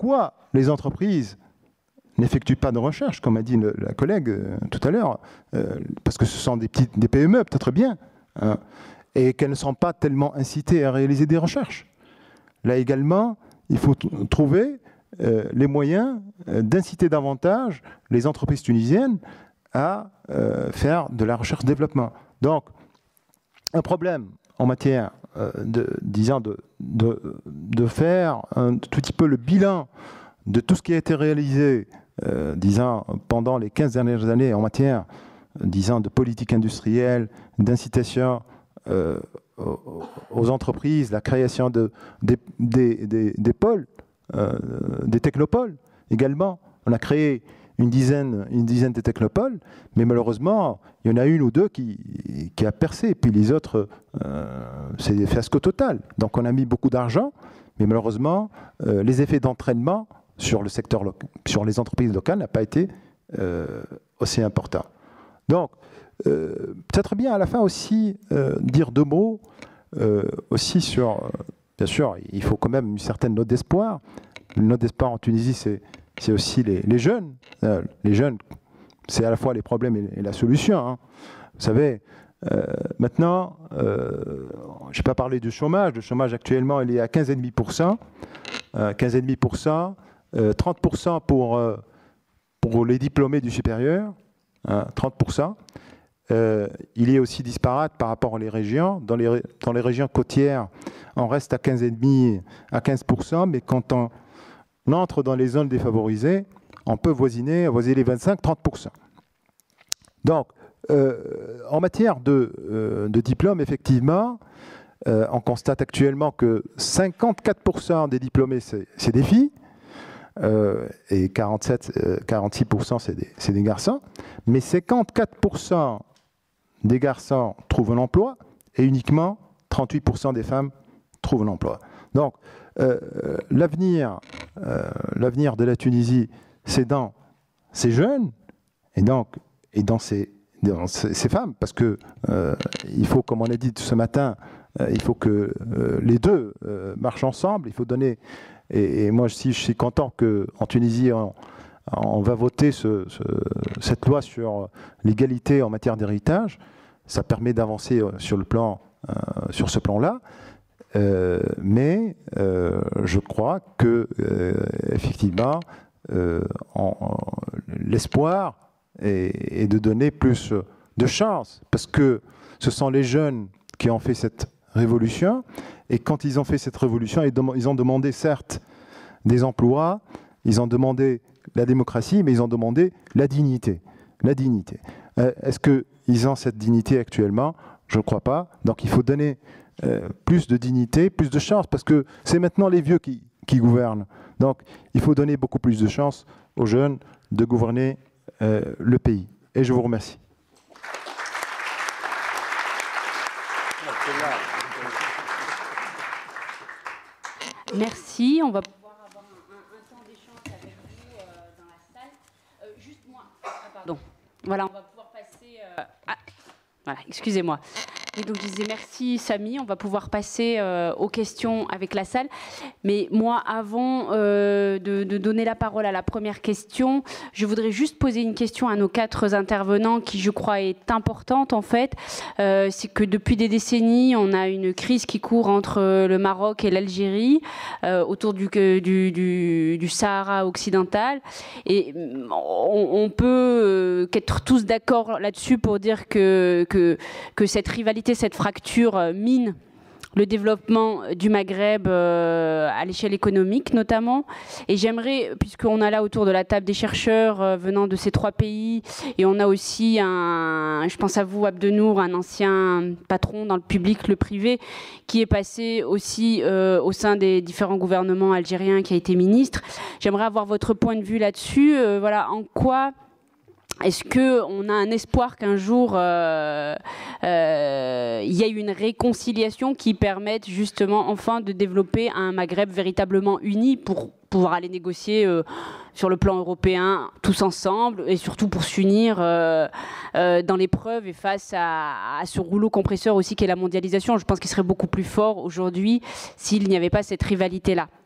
pourquoi les entreprises n'effectuent pas de recherche, comme a dit le, la collègue euh, tout à l'heure, euh, parce que ce sont des, petites, des P M E, peut-être bien, hein, et qu'elles ne sont pas tellement incitées à réaliser des recherches. Là également, il faut trouver euh, les moyens euh, d'inciter davantage les entreprises tunisiennes à euh, faire de la recherche-développement. Donc, un problème en matière euh, de, disons, de, de, de faire un tout petit peu le bilan de tout ce qui a été réalisé, euh, disons, pendant les quinze dernières années en matière, disons, de politique industrielle, d'incitation euh, aux, aux entreprises, la création de, des, des, des, des pôles, euh, des technopoles également. On a créé une dizaine, une dizaine de technopoles, mais malheureusement, il y en a une ou deux qui, qui a percé, puis les autres, euh, c'est des fiascos total. Donc on a mis beaucoup d'argent, mais malheureusement, euh, les effets d'entraînement sur le secteur local, sur les entreprises locales n'a pas été euh, aussi important. Donc, euh, peut-être bien à la fin aussi euh, dire deux mots euh, aussi sur, euh, bien sûr, il faut quand même une certaine note d'espoir. Une note d'espoir en Tunisie, c'est c'est aussi les, les jeunes. Euh, les jeunes, c'est à la fois les problèmes et, et la solution. Hein. Vous savez, euh, maintenant, euh, je n'ai pas parlé du chômage. Le chômage actuellement, il est à quinze virgule cinq pour cent. Euh, quinze virgule cinq pour cent. Euh, trente pour cent pour, euh, pour les diplômés du supérieur. Hein, trente pour cent. Euh, il est aussi disparate par rapport aux régions. Dans les, dans les régions côtières, on reste à quinze virgule cinq à quinze pour cent, mais quand on on entre dans les zones défavorisées, on peut voisiner, voisiner les vingt-cinq à trente pour cent. Donc, euh, en matière de, euh, de diplômes, effectivement, euh, on constate actuellement que cinquante-quatre pour cent des diplômés, c'est des filles, euh, et quarante-sept, euh, quarante-six pour cent, c'est des, des garçons, mais cinquante-quatre pour cent des garçons trouvent un emploi, et uniquement trente-huit pour cent des femmes trouvent un emploi. Donc, euh, l'avenir euh, l'avenir de la Tunisie, c'est dans ces jeunes et, donc, et dans, ces, dans ces, ces femmes, parce que euh, il faut, comme on a dit ce matin, euh, il faut que euh, les deux euh, marchent ensemble. Il faut donner. Et, et moi, si je suis content qu'en Tunisie, on, on va voter ce, ce, cette loi sur l'égalité en matière d'héritage. Ça permet d'avancer sur le plan, euh, sur ce plan-là. Euh, mais euh, je crois que euh, effectivement, euh, l'espoir est, est de donner plus de chance, parce que ce sont les jeunes qui ont fait cette révolution, et quand ils ont fait cette révolution, ils, ils ont demandé certes des emplois, ils ont demandé la démocratie, mais ils ont demandé la dignité. La dignité. Euh, Est-ce qu'ils ont cette dignité actuellement? Je ne crois pas. Donc il faut donner Euh, plus de dignité, plus de chance, parce que c'est maintenant les vieux qui, qui gouvernent. Donc, il faut donner beaucoup plus de chance aux jeunes de gouverner euh, le pays. Et je vous remercie. Merci. On va pouvoir avoir un, un, un temps d'échange avec vous euh, dans la salle. Euh, juste moi. Ah, pardon. Voilà, on va pouvoir passer... Euh, ah, voilà, excusez-moi. Et donc je disais merci Samy, on va pouvoir passer euh, aux questions avec la salle. Mais moi, avant euh, de, de donner la parole à la première question, je voudrais juste poser une question à nos quatre intervenants qui, je crois, est importante en fait. Euh, c'est que depuis des décennies, on a une crise qui court entre le Maroc et l'Algérie euh, autour du, du, du, du Sahara occidental. Et on, on peut être tous d'accord là-dessus pour dire que, que, que cette rivalité, cette fracture mine le développement du Maghreb euh, à l'échelle économique notamment. Et j'aimerais, puisqu'on a là autour de la table des chercheurs euh, venant de ces trois pays, et on a aussi un, je pense à vous Abdenour, un ancien patron dans le public, le privé, qui est passé aussi euh, au sein des différents gouvernements algériens, qui a été ministre. J'aimerais avoir votre point de vue là-dessus. Euh, voilà, en quoi est-ce qu'on a un espoir qu'un jour euh, euh, il y ait une réconciliation qui permette justement enfin de développer un Maghreb véritablement uni pour pouvoir aller négocier euh, sur le plan européen tous ensemble et surtout pour s'unir euh, euh, dans l'épreuve et face à, à ce rouleau compresseur aussi qu'est la mondialisation. Je pense qu'il serait beaucoup plus fort aujourd'hui s'il n'y avait pas cette rivalité-là.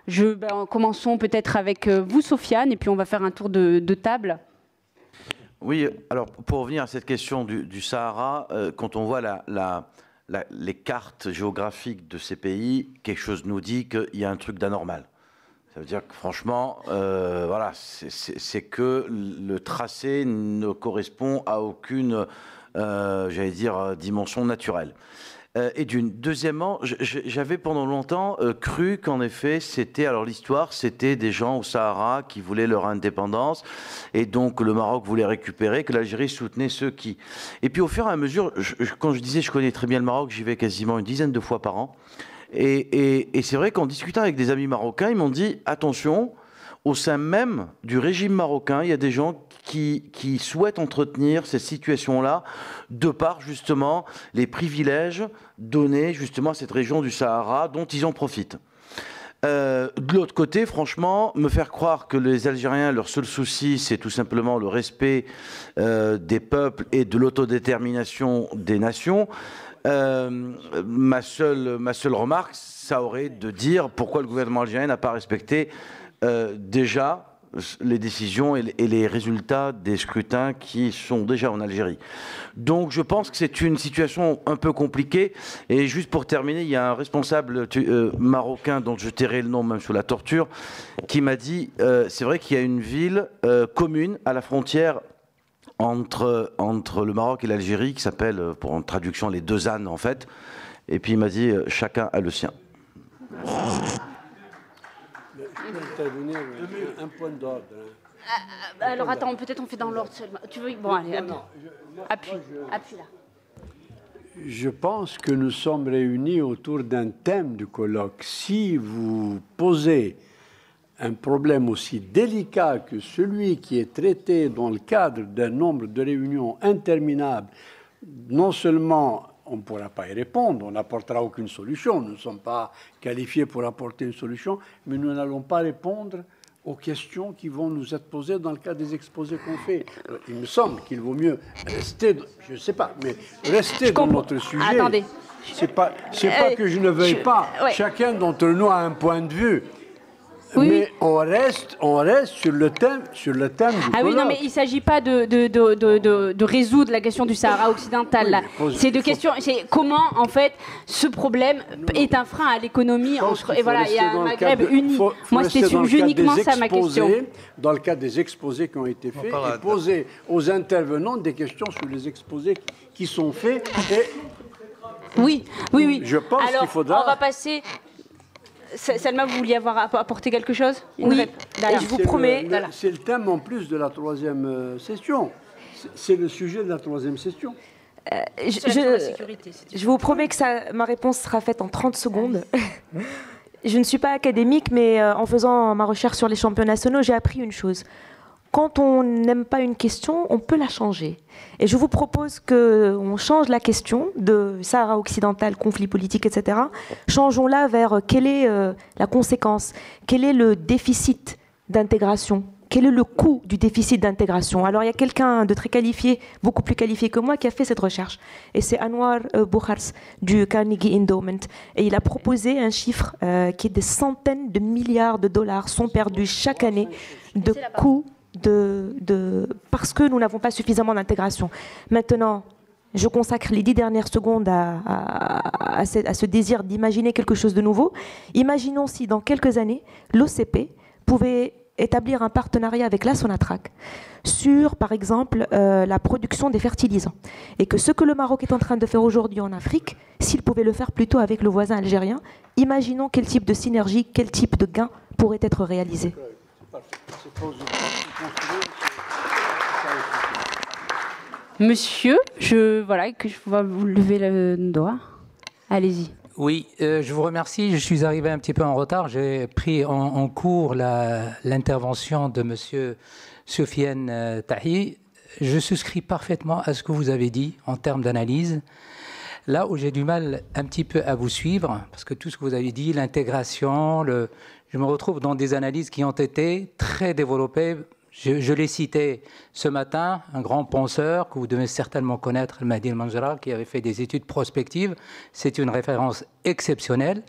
Je, ben, commençons peut-être avec vous, Sofiane, et puis on va faire un tour de, de table. Oui, alors pour revenir à cette question du, du Sahara, euh, quand on voit la, la, la, les cartes géographiques de ces pays, quelque chose nous dit qu'il y a un truc d'anormal. Ça veut dire que franchement, euh, voilà, c'est que le tracé ne correspond à aucune, euh, j'allais dire, dimension naturelle. Euh, et d'une. Deuxièmement, j'avais pendant longtemps euh, cru qu'en effet, c'était, alors l'histoire, c'était des gens au Sahara qui voulaient leur indépendance, et donc le Maroc voulait récupérer, que l'Algérie soutenait ceux qui... Et puis au fur et à mesure, je, quand je disais je connais très bien le Maroc, j'y vais quasiment une dizaine de fois par an, et, et, et c'est vrai qu'en discutant avec des amis marocains, ils m'ont dit, attention, au sein même du régime marocain, il y a des gens qui, qui souhaitent entretenir cette situation-là de par justement les privilèges donnés justement à cette région du Sahara dont ils en profitent. Euh, de l'autre côté, franchement, me faire croire que les Algériens, leur seul souci, c'est tout simplement le respect euh, des peuples et de l'autodétermination des nations, euh, ma seule, ma seule remarque, ça aurait de dire pourquoi le gouvernement algérien n'a pas respecté Euh, déjà les décisions et les résultats des scrutins qui sont déjà en Algérie. Donc je pense que c'est une situation un peu compliquée. Et juste pour terminer, il y a un responsable euh, marocain dont je tairai le nom même sous la torture, qui m'a dit, euh, c'est vrai qu'il y a une ville euh, commune à la frontière entre, entre le Maroc et l'Algérie qui s'appelle, pour en traduction, les deux ânes en fait. Et puis il m'a dit, euh, chacun a le sien. Intervenir un point d'ordre. Euh, alors attends, peut-être on fait dans l'ordre seulement. Tu veux? Bon, allez, appuie. Appuie, appuie là. Je pense que nous sommes réunis autour d'un thème du colloque. Si vous posez un problème aussi délicat que celui qui est traité dans le cadre d'un nombre de réunions interminables, non seulement on ne pourra pas y répondre, on n'apportera aucune solution, nous ne sommes pas qualifiés pour apporter une solution, mais nous n'allons pas répondre aux questions qui vont nous être posées dans le cadre des exposés qu'on fait. Il me semble qu'il vaut mieux rester, je ne sais pas, mais rester dans notre sujet. Attendez. C'est pas, c'est pas euh, que je ne veuille je, pas. Ouais. Chacun d'entre nous a un point de vue. Oui, mais oui. on reste, on reste sur le thème, sur le thème du Ah oui, colloque. non, mais il ne s'agit pas de, de, de, de, de, de résoudre la question du Sahara occidental. Oui, c'est de faut... question, c'est comment en fait ce problème non, est un frein à l'économie entre et voilà, il y a un Maghreb uni. Faut, faut Moi, c'était uniquement ça ma question. Dans le cadre des exposés qui ont été faits, et poser aux intervenants des questions sur les exposés qui sont faits. Et... Oui, oui, oui. Je pense Alors, qu'il faudra. On va passer. Salma, vous vouliez avoir apporté quelque chose? Oui, et je vous promets. C'est le thème en plus de la troisième session. C'est le sujet de la troisième session. Euh, je, je, je vous promets que ça, ma réponse sera faite en trente secondes. Je ne suis pas académique, mais euh, en faisant ma recherche sur les champions nationaux, j'ai appris une chose. Quand on n'aime pas une question, on peut la changer. Et je vous propose qu'on change la question de Sahara occidental, conflit politique, et cetera. Changeons-la vers quelle est euh, la conséquence, quel est le déficit d'intégration, quel est le coût du déficit d'intégration. Alors il y a quelqu'un de très qualifié, beaucoup plus qualifié que moi, qui a fait cette recherche. Et c'est Anwar euh, Boukhars du Carnegie Endowment. Et il a proposé un chiffre euh, qui est des centaines de milliards de dollars sont perdus chaque année de coûts De, de, parce que nous n'avons pas suffisamment d'intégration. Maintenant, je consacre les dix dernières secondes à, à, à, ce, à ce désir d'imaginer quelque chose de nouveau. Imaginons si dans quelques années, l'O C P pouvait établir un partenariat avec la Sonatrach sur, par exemple, euh, la production des fertilisants. Et que ce que le Maroc est en train de faire aujourd'hui en Afrique, s'il pouvait le faire plutôt avec le voisin algérien, imaginons quel type de synergie, quel type de gain pourrait être réalisé. Monsieur, je voilà que je vais vous lever le doigt. Allez-y. Oui, euh, je vous remercie. Je suis arrivé un petit peu en retard. J'ai pris en, en cours l'intervention de Monsieur Sofiane euh, Tahi. Je souscris parfaitement à ce que vous avez dit en termes d'analyse. Là où j'ai du mal un petit peu à vous suivre, parce que tout ce que vous avez dit, l'intégration, le, je me retrouve dans des analyses qui ont été très développées. Je, je l'ai cité ce matin, un grand penseur que vous devez certainement connaître, Mahdi El Manjra, qui avait fait des études prospectives. C'est une référence exceptionnelle.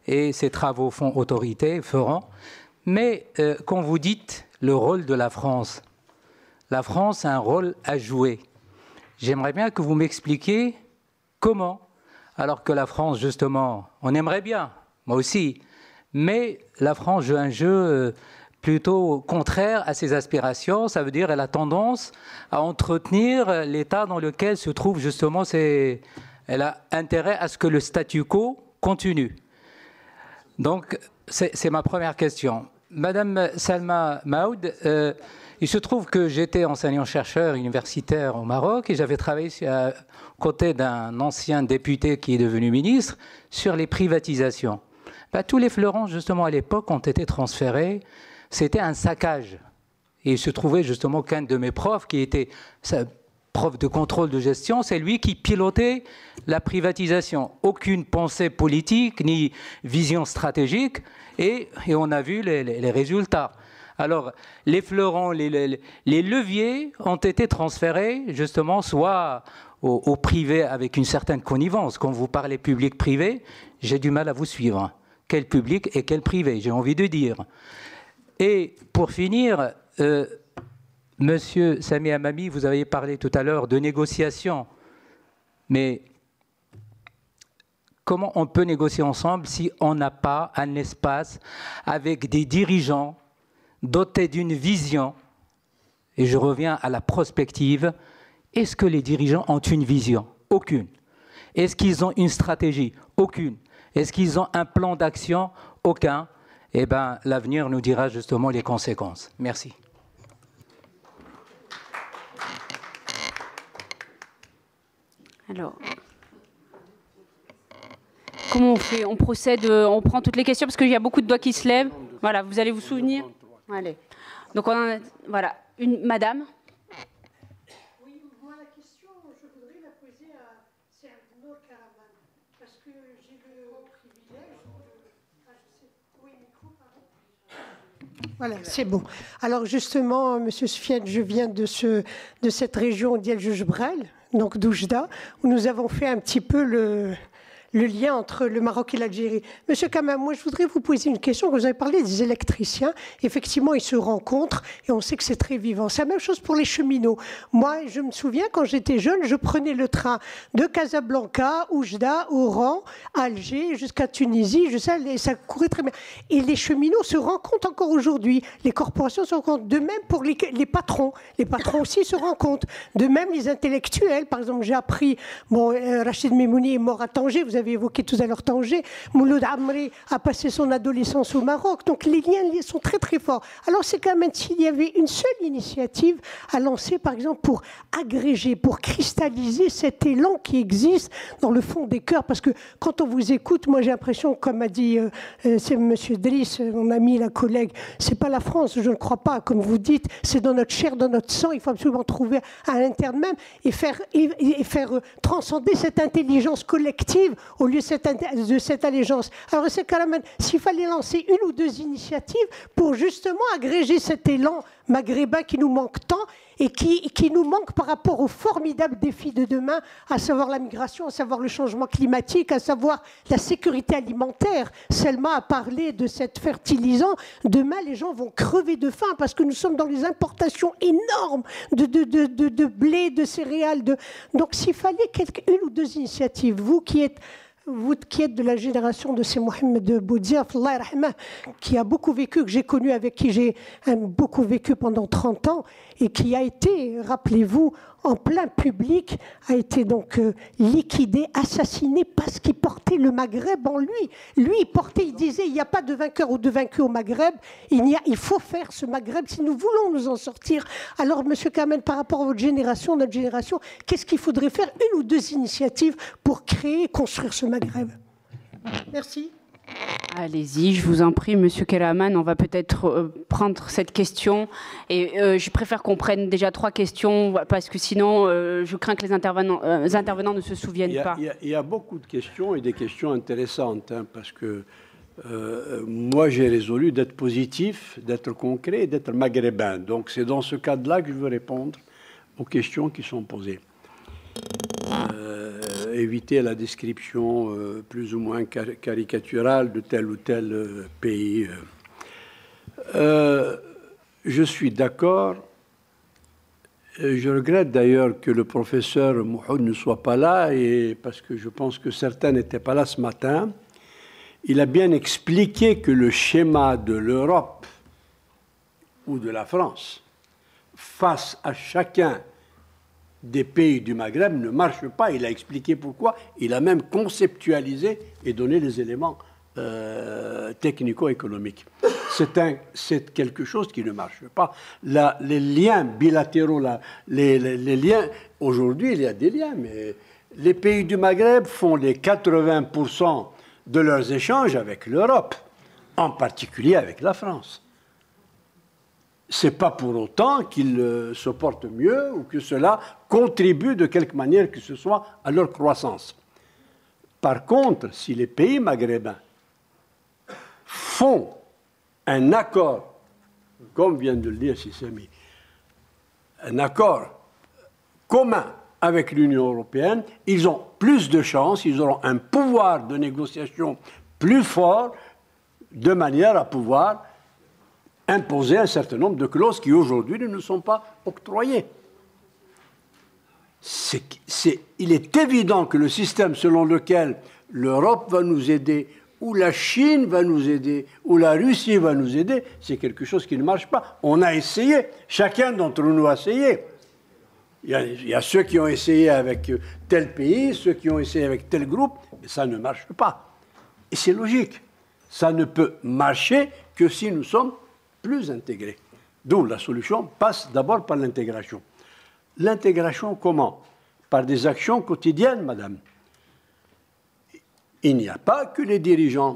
et ces travaux font autorité, feront. Mais euh, quand vous dites le rôle de la France, la France a un rôle à jouer. J'aimerais bien que vous m'expliquiez comment, alors que la France, justement, on aimerait bien, moi aussi, mais la France joue un jeu euh, plutôt contraire à ses aspirations. Ça veut dire qu'elle a tendance à entretenir l'état dans lequel se trouve justement ses... Elle a intérêt à ce que le statu quo continue. Donc, c'est ma première question. Madame Salma Maoud, euh, il se trouve que j'étais enseignant-chercheur universitaire au Maroc et j'avais travaillé à côté d'un ancien député qui est devenu ministre sur les privatisations. Ben, tous les fleurons, justement, à l'époque, ont été transférés. C'était un saccage. Et il se trouvait justement qu'un de mes profs, qui était prof de contrôle de gestion, c'est lui qui pilotait la privatisation. Aucune pensée politique ni vision stratégique. Et, et on a vu les, les, les résultats. Alors, les fleurons, les, les, les leviers ont été transférés, justement, soit au, au privé avec une certaine connivence. Quand vous parlez public-privé, j'ai du mal à vous suivre. Quel public et quel privé, j'ai envie de dire. Et pour finir, euh, Monsieur Sami Hamami, vous avez parlé tout à l'heure de négociation. Mais comment on peut négocier ensemble si on n'a pas un espace avec des dirigeants dotés d'une vision? Et je reviens à la prospective. Est-ce que les dirigeants ont une vision? Aucune. Est-ce qu'ils ont une stratégie? Aucune. Est-ce qu'ils ont un plan d'action? Aucun. Eh bien, l'avenir nous dira justement les conséquences. Merci. Alors, comment on fait? On procède, on prend toutes les questions parce qu'il y a beaucoup de doigts qui se lèvent. Voilà, vous allez vous souvenir. Allez. Donc, on a, voilà, une madame. Oui, moi, la question, je voudrais la poser à Serdinor Karaman. Parce que j'ai le privilège de... Ah, je sais... Oui, micro, pardon. Voilà, c'est bon. Alors, justement, Monsieur Soufiane, je viens de, ce, de cette région d'El-Jejbrel, donc d'Oujda, où nous avons fait un petit peu le... le lien entre le Maroc et l'Algérie. Monsieur Kamam, moi, je voudrais vous poser une question. Vous avez parlé des électriciens. Effectivement, ils se rencontrent et on sait que c'est très vivant. C'est la même chose pour les cheminots. Moi, je me souviens, quand j'étais jeune, je prenais le train de Casablanca, Oujda, Oran, Alger, jusqu'à Tunisie. Je sais, et ça courait très bien. Et les cheminots se rencontrent encore aujourd'hui. Les corporations se rencontrent. De même pour les, les patrons. Les patrons aussi se rencontrent. De même, les intellectuels. Par exemple, j'ai appris, bon, euh, Rachid Memouni est mort à Tanger. Vous avez évoqué tout à l'heure Tanger. Mouloud Amri a passé son adolescence au Maroc. Donc les liens sont très très forts. Alors c'est quand même s'il y avait une seule initiative à lancer, par exemple, pour agréger, pour cristalliser cet élan qui existe dans le fond des cœurs. Parce que quand on vous écoute, moi j'ai l'impression, comme a dit euh, c'est M. Driss, mon ami, la collègue, c'est pas la France, je ne crois pas, comme vous dites, c'est dans notre chair, dans notre sang. Il faut absolument trouver à l'interne même et faire, et, et faire euh, transcender cette intelligence collective au lieu de cette, de cette allégeance. Alors, c'est quand même, s'il fallait lancer une ou deux initiatives pour justement agréger cet élan maghrébin qui nous manque tant et qui, qui nous manque par rapport aux formidables défis de demain, à savoir la migration, à savoir le changement climatique, à savoir la sécurité alimentaire. Selma a parlé de cette fertilisant. Demain, les gens vont crever de faim parce que nous sommes dans les importations énormes de, de, de, de, de blé, de céréales. De... Donc, s'il fallait quelques, une ou deux initiatives, vous qui êtes Vous qui êtes de la génération de ces Mohamed Boudia, qui a beaucoup vécu, que j'ai connu, avec qui j'ai beaucoup vécu pendant trente ans, et qui a été, rappelez-vous, en plein public, a été donc euh, liquidé, assassiné, parce qu'il portait le Maghreb en lui. Lui, il portait, il disait, il n'y a pas de vainqueur ou de vaincu au Maghreb, il, y a, il faut faire ce Maghreb si nous voulons nous en sortir. Alors, Monsieur Kamel, par rapport à votre génération, notre génération, qu'est-ce qu'il faudrait faire? Une ou deux initiatives pour créer, construire ce Maghreb. Merci. Allez-y, je vous en prie, Monsieur Keraman, on va peut-être euh, prendre cette question. Et euh, je préfère qu'on prenne déjà trois questions, parce que sinon, euh, je crains que les intervenants, euh, les intervenants ne se souviennent il y a, pas. Il y, a, il y a beaucoup de questions et des questions intéressantes, hein, parce que euh, moi, j'ai résolu d'être positif, d'être concret et d'être maghrébin. Donc, c'est dans ce cadre-là que je veux répondre aux questions qui sont posées. Euh, euh, éviter la description euh, plus ou moins car caricaturale de tel ou tel euh, pays. Euh, je suis d'accord. Je regrette d'ailleurs que le professeur Mouhoud ne soit pas là, et parce que je pense que certains n'étaient pas là ce matin. Il a bien expliqué que le schéma de l'Europe ou de la France face à chacun des pays du Maghreb ne marche pas. Il a expliqué pourquoi. Il a même conceptualisé et donné les éléments euh, technico-économiques. C'est quelque chose qui ne marche pas. La, les liens bilatéraux, la, les, les, les liens, aujourd'hui, il y a des liens, mais les pays du Maghreb font les quatre-vingts pour cent de leurs échanges avec l'Europe, en particulier avec la France. Ce n'est pas pour autant qu'ils euh, se portent mieux ou que cela contribue de quelque manière que ce soit à leur croissance. Par contre, si les pays maghrébins font un accord, comme vient de le dire Sissami, un accord commun avec l'Union européenne, ils ont plus de chances, ils auront un pouvoir de négociation plus fort, de manière à pouvoir imposer un certain nombre de clauses qui aujourd'hui ne nous sont pas octroyées. C'est, c'est, il est évident que le système selon lequel l'Europe va nous aider, ou la Chine va nous aider, ou la Russie va nous aider, c'est quelque chose qui ne marche pas. On a essayé, chacun d'entre nous a essayé. Il y, a, il y a ceux qui ont essayé avec tel pays, ceux qui ont essayé avec tel groupe, mais ça ne marche pas. Et c'est logique. Ça ne peut marcher que si nous sommes plus intégrés. D'où la solution passe d'abord par l'intégration. L'intégration comment? Par des actions quotidiennes, madame. Il n'y a pas que les dirigeants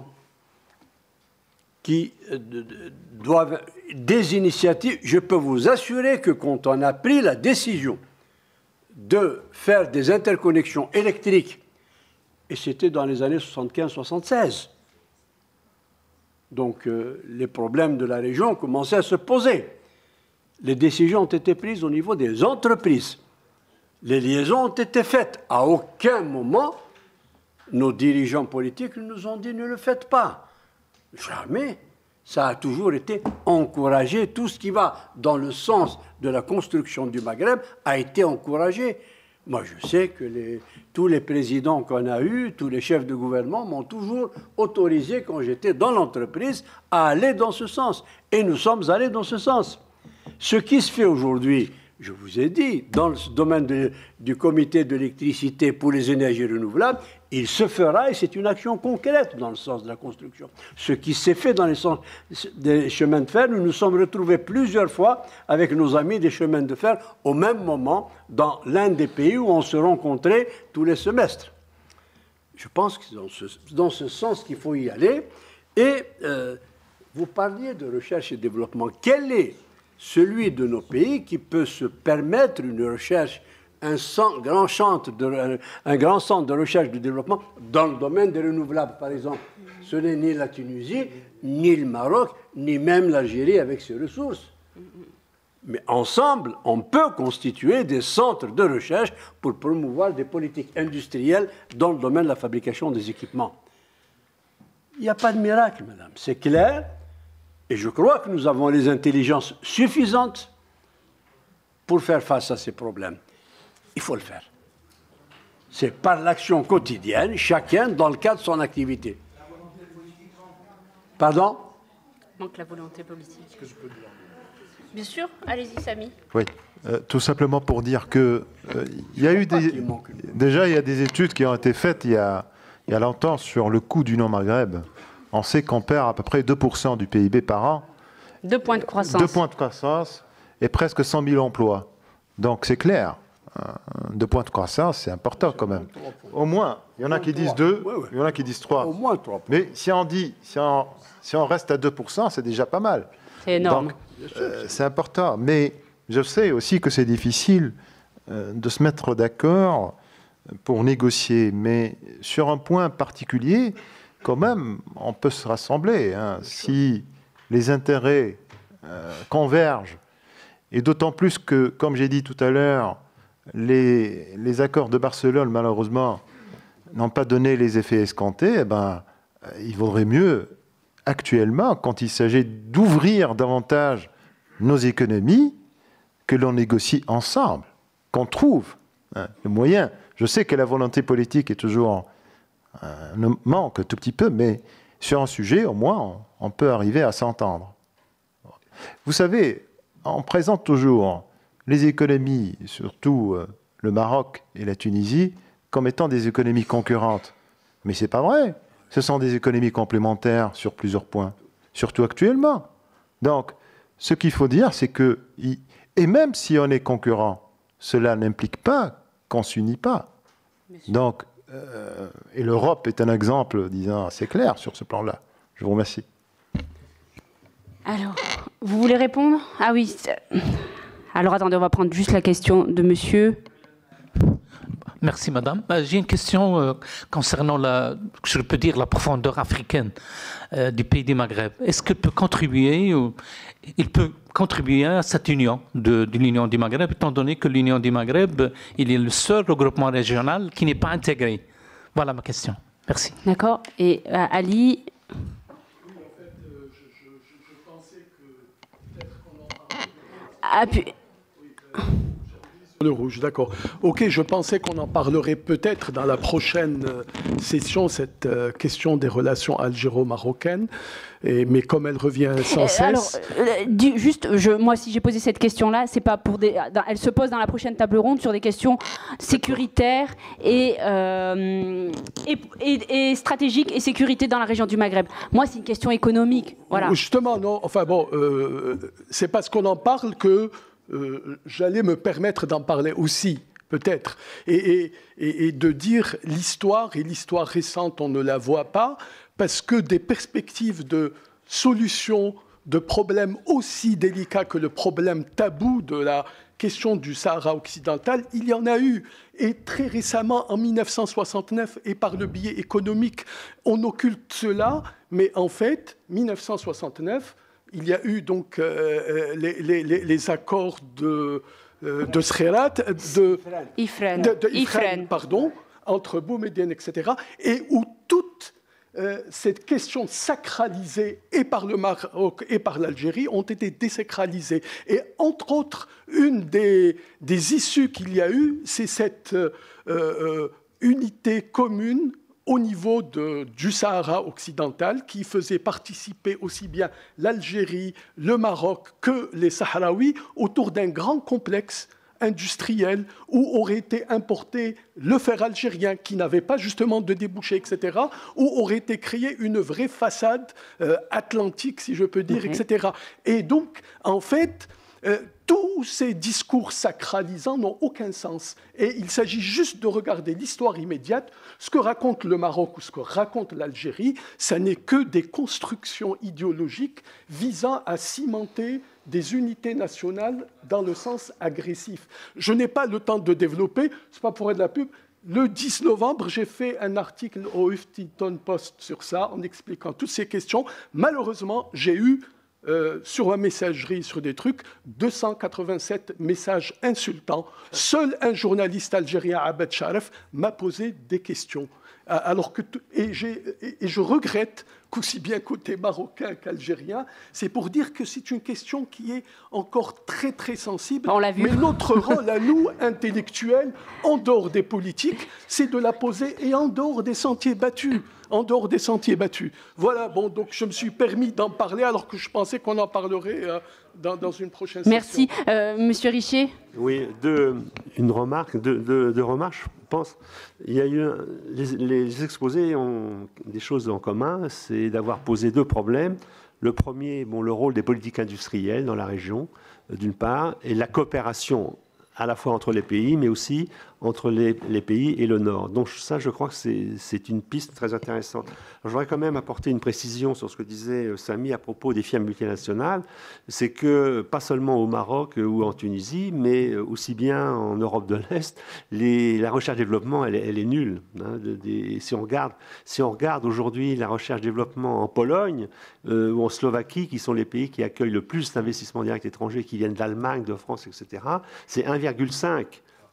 qui doivent des initiatives. Je peux vous assurer que quand on a pris la décision de faire des interconnexions électriques, et c'était dans les années soixante-quinze soixante-seize, donc euh, les problèmes de la région commençaient à se poser. Les décisions ont été prises au niveau des entreprises. Les liaisons ont été faites. À aucun moment, nos dirigeants politiques nous ont dit « ne le faites pas ». Jamais. Ça a toujours été encouragé. Tout ce qui va dans le sens de la construction du Maghreb a été encouragé. Moi, je sais que les, tous les présidents qu'on a eus, tous les chefs de gouvernement m'ont toujours autorisé, quand j'étais dans l'entreprise, à aller dans ce sens. Et nous sommes allés dans ce sens. Ce qui se fait aujourd'hui, je vous ai dit, dans le domaine de, du comité de l'électricité pour les énergies renouvelables, il se fera, et c'est une action concrète dans le sens de la construction. Ce qui s'est fait dans les sens des chemins de fer, nous nous sommes retrouvés plusieurs fois avec nos amis des chemins de fer au même moment dans l'un des pays où on se rencontrait tous les semestres. Je pense que c'est dans ce, dans ce sens qu'il faut y aller. Et euh, vous parliez de recherche et développement. Quel est celui de nos pays qui peut se permettre une recherche, un, centre, grand centre de, un grand centre de recherche et de développement dans le domaine des renouvelables, par exemple? Ce n'est ni la Tunisie, ni le Maroc, ni même l'Algérie avec ses ressources. Mais ensemble, on peut constituer des centres de recherche pour promouvoir des politiques industrielles dans le domaine de la fabrication des équipements. Il n'y a pas de miracle, madame, c'est clair. Et je crois que nous avons les intelligences suffisantes pour faire face à ces problèmes. Il faut le faire. C'est par l'action quotidienne, chacun dans le cadre de son activité. Pardon? Manque la volonté politique. Bien sûr, allez-y, Samy. Oui, euh, tout simplement pour dire que euh, il y a eu des, déjà il y a des études qui ont été faites il y a, il y a longtemps sur le coût du non-Maghreb. On sait qu'on perd à peu près deux pour cent du P I B par an. Deux points de croissance. Deux points de croissance et presque cent mille emplois. Donc c'est clair. Deux points de croissance, c'est important quand même. Au moins, il y en a qui disent deux, il y en a qui disent trois. Au moins trois. Mais si on dit, si on, si on reste à deux pour cent, c'est déjà pas mal. C'est énorme. Euh, c'est important. Mais je sais aussi que c'est difficile euh, de se mettre d'accord pour négocier. Mais sur un point particulier, quand même, on peut se rassembler. Hein, si les intérêts euh, convergent, et d'autant plus que, comme j'ai dit tout à l'heure, les, les accords de Barcelone, malheureusement, n'ont pas donné les effets escomptés, eh ben, il vaudrait mieux, actuellement, quand il s'agit d'ouvrir davantage nos économies, que l'on négocie ensemble, qu'on trouve hein, le moyen. Je sais que la volonté politique est toujours un manque un tout petit peu, mais sur un sujet, au moins, on, on peut arriver à s'entendre. Vous savez, on présente toujours les économies, surtout euh, le Maroc et la Tunisie, comme étant des économies concurrentes. Mais ce n'est pas vrai. Ce sont des économies complémentaires sur plusieurs points, surtout actuellement. Donc, ce qu'il faut dire, c'est que, et même si on est concurrent, cela n'implique pas qu'on ne s'unit pas. Donc, euh, et l'Europe est un exemple, disons, assez clair sur ce plan-là. Je vous remercie. Alors, vous voulez répondre? Ah oui. Alors, attendez, on va prendre juste la question de monsieur. Merci, madame. J'ai une question euh, concernant, la, je peux dire, la profondeur africaine euh, du pays du Maghreb. Est-ce qu'il peut contribuer, ou, il peut contribuer à cette union de, de l'Union du Maghreb, étant donné que l'Union du Maghreb, il est le seul regroupement régional qui n'est pas intégré? Voilà ma question. Merci. D'accord. Et euh, Ali? Oui, en fait, euh, je, je, je, je pensais que peut-être qu'on en parle. Ah, puis... Le rouge, d'accord. Ok, je pensais qu'on en parlerait peut-être dans la prochaine euh, session, cette euh, question des relations algéro-marocaines, et, mais comme elle revient sans cesse... Alors, euh, du, juste, je, moi, si j'ai posé cette question-là, c'est pas pour des... Dans, elle se pose dans la prochaine table ronde sur des questions sécuritaires et, euh, et, et, et stratégiques et sécurité dans la région du Maghreb. Moi, c'est une question économique, voilà. Justement, non, enfin bon, euh, c'est parce qu'on en parle que Euh, j'allais me permettre d'en parler aussi, peut-être, et, et, et de dire l'histoire, et l'histoire récente, on ne la voit pas, parce que des perspectives de solution de problèmes aussi délicats que le problème tabou de la question du Sahara occidental, il y en a eu. Et très récemment, en mille neuf cent soixante-neuf, et par le biais économique, on occulte cela, mais en fait, mille neuf cent soixante-neuf, il y a eu donc euh, les, les, les accords de, euh, de Srerat, de Ifren, de, de Ifren, pardon, entre Boumedienne, et cetera, et où toute euh, cette question sacralisée, et par le Maroc et par l'Algérie, ont été désacralisées. Et entre autres, une des, des issues qu'il y a eu, c'est cette euh, euh, unité commune au niveau de, du Sahara occidental, qui faisait participer aussi bien l'Algérie, le Maroc que les Sahraouis autour d'un grand complexe industriel où aurait été importé le fer algérien, qui n'avait pas justement de débouchés, et cetera, où aurait été créée une vraie façade euh, atlantique, si je peux dire, okay. et cetera. Et donc, en fait, euh, tous ces discours sacralisants n'ont aucun sens. Et il s'agit juste de regarder l'histoire immédiate. Ce que raconte le Maroc ou ce que raconte l'Algérie, ça n'est que des constructions idéologiques visant à cimenter des unités nationales dans le sens agressif. Je n'ai pas le temps de développer, ce n'est pas pour être de la pub. Le dix novembre, j'ai fait un article au Huffington Post sur ça, en expliquant toutes ces questions. Malheureusement, j'ai eu Euh, sur ma messagerie, sur des trucs, deux cent quatre-vingt-sept messages insultants. Seul un journaliste algérien, Abed Sharaf, m'a posé des questions. Alors que et, et, et je regrette qu'aussi bien côté marocain qu'algérien, c'est pour dire que c'est une question qui est encore très très sensible. On l'a vu. Mais notre rôle à nous, intellectuels, en dehors des politiques, c'est de la poser et en dehors des sentiers battus. En dehors des sentiers battus. Voilà, bon, donc je me suis permis d'en parler alors que je pensais qu'on en parlerait euh, dans, dans une prochaine Merci. session. Merci. Euh, Monsieur Richer? Oui, deux, une remarque, deux, deux, deux remarques, je pense. Il y a eu, les, les exposés ont des choses en commun, c'est d'avoir posé deux problèmes. Le premier, bon, le rôle des politiques industrielles dans la région, d'une part, et la coopération à la fois entre les pays, mais aussi entre les, les pays et le Nord. Donc ça, je crois que c'est une piste très intéressante. Je voudrais quand même apporter une précision sur ce que disait Samy à propos des firmes multinationales. C'est que, pas seulement au Maroc ou en Tunisie, mais aussi bien en Europe de l'Est, la recherche-développement, elle, elle est nulle. Hein, de, de, si on regarde, si on regarde aujourd'hui la recherche-développement en Pologne euh, ou en Slovaquie, qui sont les pays qui accueillent le plus d'investissements directs étrangers, qui viennent d'Allemagne, de France, et cetera, c'est un virgule cinq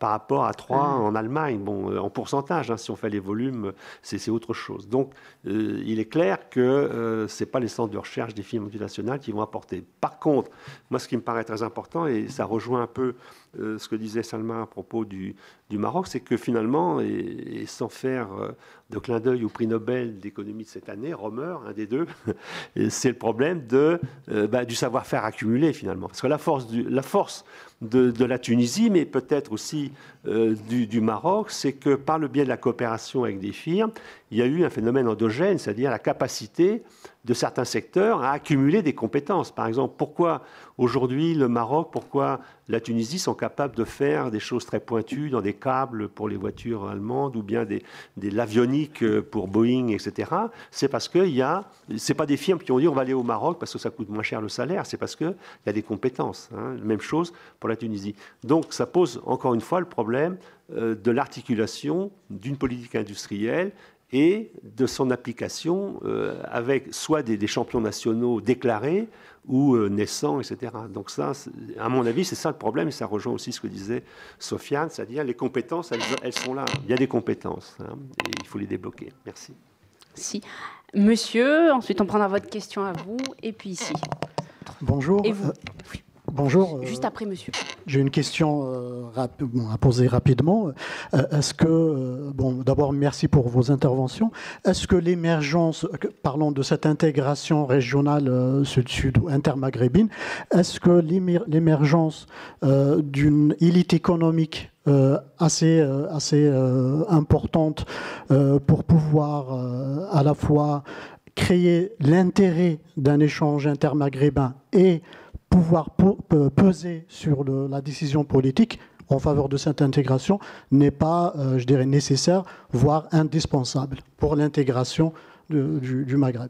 par rapport à trois en Allemagne. Bon, en pourcentage, hein, si on fait les volumes, c'est autre chose. Donc, euh, il est clair que euh, ce n'est pas les centres de recherche des firmes multinationales qui vont apporter. Par contre, moi, ce qui me paraît très important, et ça rejoint un peu euh, ce que disait Salma à propos du, du Maroc, c'est que finalement, et, et sans faire euh, de clin d'œil au prix Nobel d'économie de cette année, Romer, un des deux, c'est le problème de, euh, bah, du savoir-faire accumulé finalement. Parce que la force, du, la force de, de la Tunisie, mais peut-être aussi euh, du, du Maroc, c'est que par le biais de la coopération avec des firmes, il y a eu un phénomène endogène, c'est-à-dire la capacité de certains secteurs à accumuler des compétences. Par exemple, pourquoi aujourd'hui le Maroc, pourquoi la Tunisie sont capables de faire des choses très pointues dans des câbles pour les voitures allemandes ou bien des, des l'avionique pour Boeing, et cetera. C'est parce que il y a, c'est pas des firmes qui ont dit on va aller au Maroc parce que ça coûte moins cher le salaire, c'est parce qu'il y a des compétences. Hein. Même chose pour la Tunisie. Donc ça pose encore une fois le problème euh, de l'articulation d'une politique industrielle et de son application euh, avec soit des, des champions nationaux déclarés ou euh, naissants, et cetera. Donc ça, à mon avis, c'est ça le problème, et ça rejoint aussi ce que disait Sofiane, c'est-à-dire les compétences, elles, elles sont là. Il y a des compétences, hein, et il faut les débloquer. Merci. Si. Monsieur, ensuite on prendra votre question à vous, et puis ici. Bonjour. Et vous euh, Bonjour. Juste après, monsieur. J'ai une question euh, rap bon, à poser rapidement. Euh, Est-ce que, euh, bon, d'abord, merci pour vos interventions. Est-ce que l'émergence, parlons de cette intégration régionale euh, sud-sud ou intermaghrébine, est-ce que l'émergence euh, d'une élite économique euh, assez, euh, assez euh, importante euh, pour pouvoir euh, à la fois créer l'intérêt d'un échange intermaghrébin et pouvoir peser sur le, la décision politique en faveur de cette intégration n'est pas, euh, je dirais, nécessaire, voire indispensable pour l'intégration du, du Maghreb,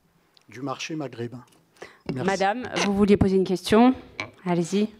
du marché maghrébin. Merci. Madame, vous vouliez poser une question? Allez-y.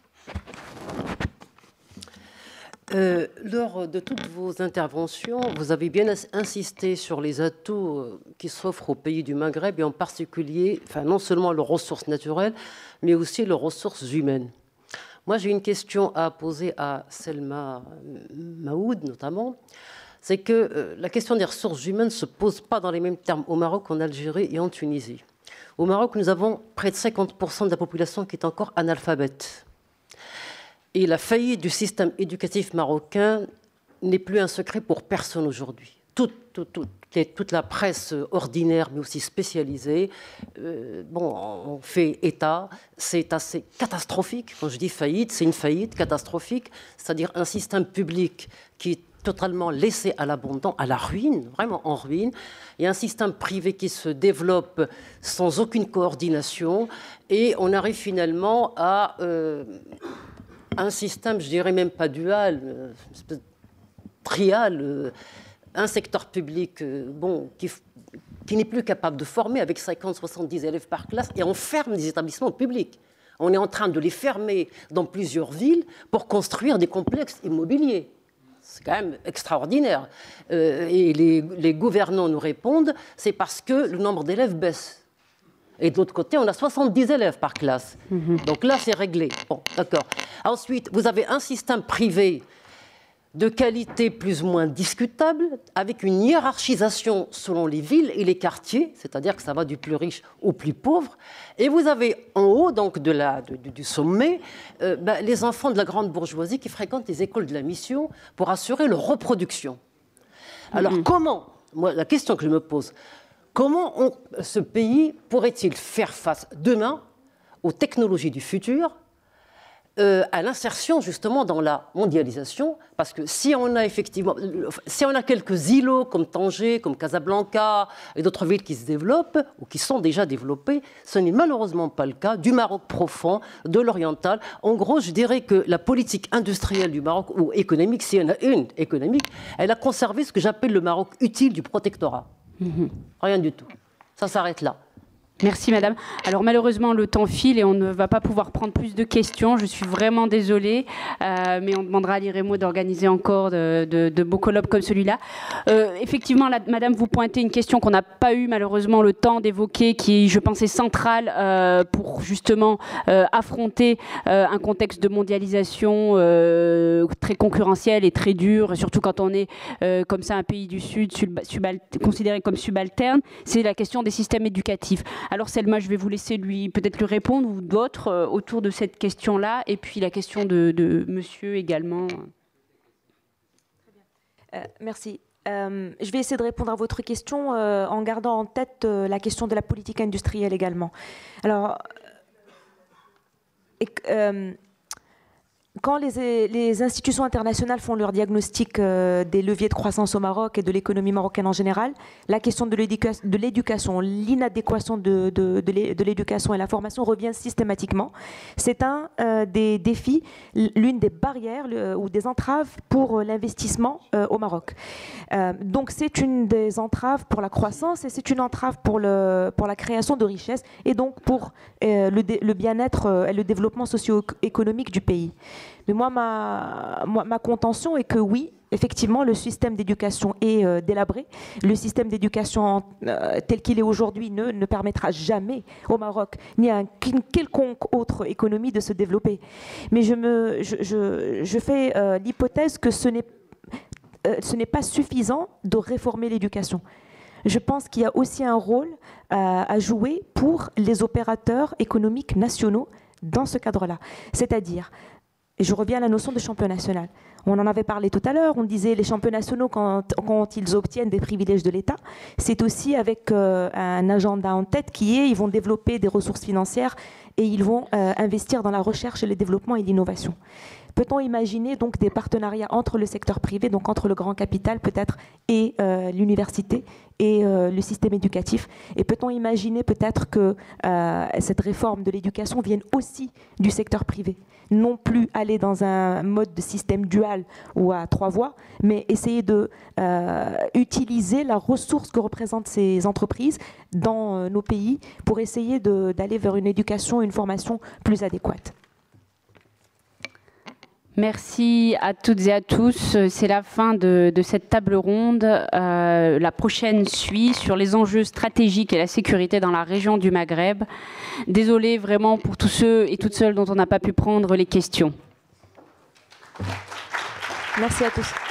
Euh, lors de toutes vos interventions, vous avez bien insisté sur les atouts qui s'offrent aux pays du Maghreb et en particulier, enfin, non seulement leurs ressources naturelles, mais aussi leurs ressources humaines. Moi, j'ai une question à poser à Selma Maoud, notamment. C'est que euh, la question des ressources humaines ne se pose pas dans les mêmes termes au Maroc qu'en Algérie et en Tunisie. Au Maroc, nous avons près de cinquante pour cent de la population qui est encore analphabète. Et la faillite du système éducatif marocain n'est plus un secret pour personne aujourd'hui. Toute, toute, toute, toute la presse ordinaire, mais aussi spécialisée, euh, bon, on fait état, c'est assez catastrophique. Quand je dis faillite, c'est une faillite catastrophique, c'est-à-dire un système public qui est totalement laissé à l'abandon, à la ruine, vraiment en ruine, et un système privé qui se développe sans aucune coordination, et on arrive finalement à... Euh, un système, je dirais même pas dual, trial, un secteur public bon, qui, qui n'est plus capable de former avec cinquante à soixante-dix élèves par classe et on ferme des établissements publics. On est en train de les fermer dans plusieurs villes pour construire des complexes immobiliers. C'est quand même extraordinaire. Euh, et les, les gouvernants nous répondent, c'est parce que le nombre d'élèves baisse. Et de l'autre côté, on a soixante-dix élèves par classe. Mmh. Donc là, c'est réglé. Bon, d'accord. Ensuite, vous avez un système privé de qualité plus ou moins discutable, avec une hiérarchisation selon les villes et les quartiers, c'est-à-dire que ça va du plus riche au plus pauvre. Et vous avez en haut, donc de la, de, du sommet, euh, ben, les enfants de la grande bourgeoisie qui fréquentent les écoles de la mission pour assurer leur reproduction. Alors mmh. comment, moi, la question que je me pose, comment on, ce pays pourrait-il faire face demain aux technologies du futur, euh, à l'insertion justement dans la mondialisation? Parce que si on a effectivement, si on a quelques îlots comme Tanger, comme Casablanca et d'autres villes qui se développent ou qui sont déjà développées, ce n'est malheureusement pas le cas du Maroc profond, de l'oriental. En gros, je dirais que la politique industrielle du Maroc, ou économique, s'il y en a une économique, elle a conservé ce que j'appelle le Maroc utile du protectorat. Mmh. Rien du tout. Ça s'arrête là. Merci madame. Alors malheureusement le temps file et on ne va pas pouvoir prendre plus de questions. Je suis vraiment désolée, euh, mais on demandera à l'IREMO d'organiser encore de, de, de beaux colloques comme celui-là. Euh, effectivement, la, madame, vous pointez une question qu'on n'a pas eu malheureusement le temps d'évoquer, qui je pense est centrale euh, pour justement euh, affronter euh, un contexte de mondialisation euh, très concurrentiel et très dur, surtout quand on est euh, comme ça un pays du Sud sub, subal, considéré comme subalterne. C'est la question des systèmes éducatifs. Alors Selma, je vais vous laisser lui peut-être lui répondre, ou d'autres, euh, autour de cette question-là, et puis la question de, de monsieur également. Euh, merci. Euh, je vais essayer de répondre à votre question euh, en gardant en tête euh, la question de la politique industrielle également. Alors, et, euh, quand les, les institutions internationales font leur diagnostic euh, des leviers de croissance au Maroc et de l'économie marocaine en général, la question de l'éducation, l'inadéquation de, de, de l'éducation et la formation revient systématiquement. C'est un euh, des défis, l'une des barrières le, ou des entraves pour l'investissement euh, au Maroc. Euh, donc c'est une des entraves pour la croissance et c'est une entrave pour, le, pour la création de richesses et donc pour euh, le, le bien-être et le développement socio-économique du pays. Mais moi ma, moi, ma contention est que oui, effectivement, le système d'éducation est euh, délabré. Le système d'éducation euh, tel qu'il est aujourd'hui ne, ne permettra jamais au Maroc ni à une quelconque autre économie de se développer. Mais je, me, je, je, je fais euh, l'hypothèse que ce n'est euh, ce n'est pas suffisant de réformer l'éducation. Je pense qu'il y a aussi un rôle euh, à jouer pour les opérateurs économiques nationaux dans ce cadre-là. C'est-à-dire, et je reviens à la notion de champion national. On en avait parlé tout à l'heure, on disait les champions nationaux, quand, quand ils obtiennent des privilèges de l'État, c'est aussi avec euh, un agenda en tête qui est, ils vont développer des ressources financières et ils vont euh, investir dans la recherche, le développement et l'innovation. Peut-on imaginer donc des partenariats entre le secteur privé, donc entre le grand capital peut-être, et euh, l'université et euh, le système éducatif? Et peut-on imaginer peut-être que euh, cette réforme de l'éducation vienne aussi du secteur privé? Non plus aller dans un mode de système dual ou à trois voies, mais essayer de euh, utiliser la ressource que représentent ces entreprises dans euh, nos pays pour essayer d'aller vers une éducation, une formation plus adéquate. Merci à toutes et à tous. C'est la fin de, de cette table ronde. Euh, la prochaine suit sur les enjeux stratégiques et la sécurité dans la région du Maghreb. Désolée vraiment pour tous ceux et toutes celles dont on n'a pas pu prendre les questions. Merci à tous.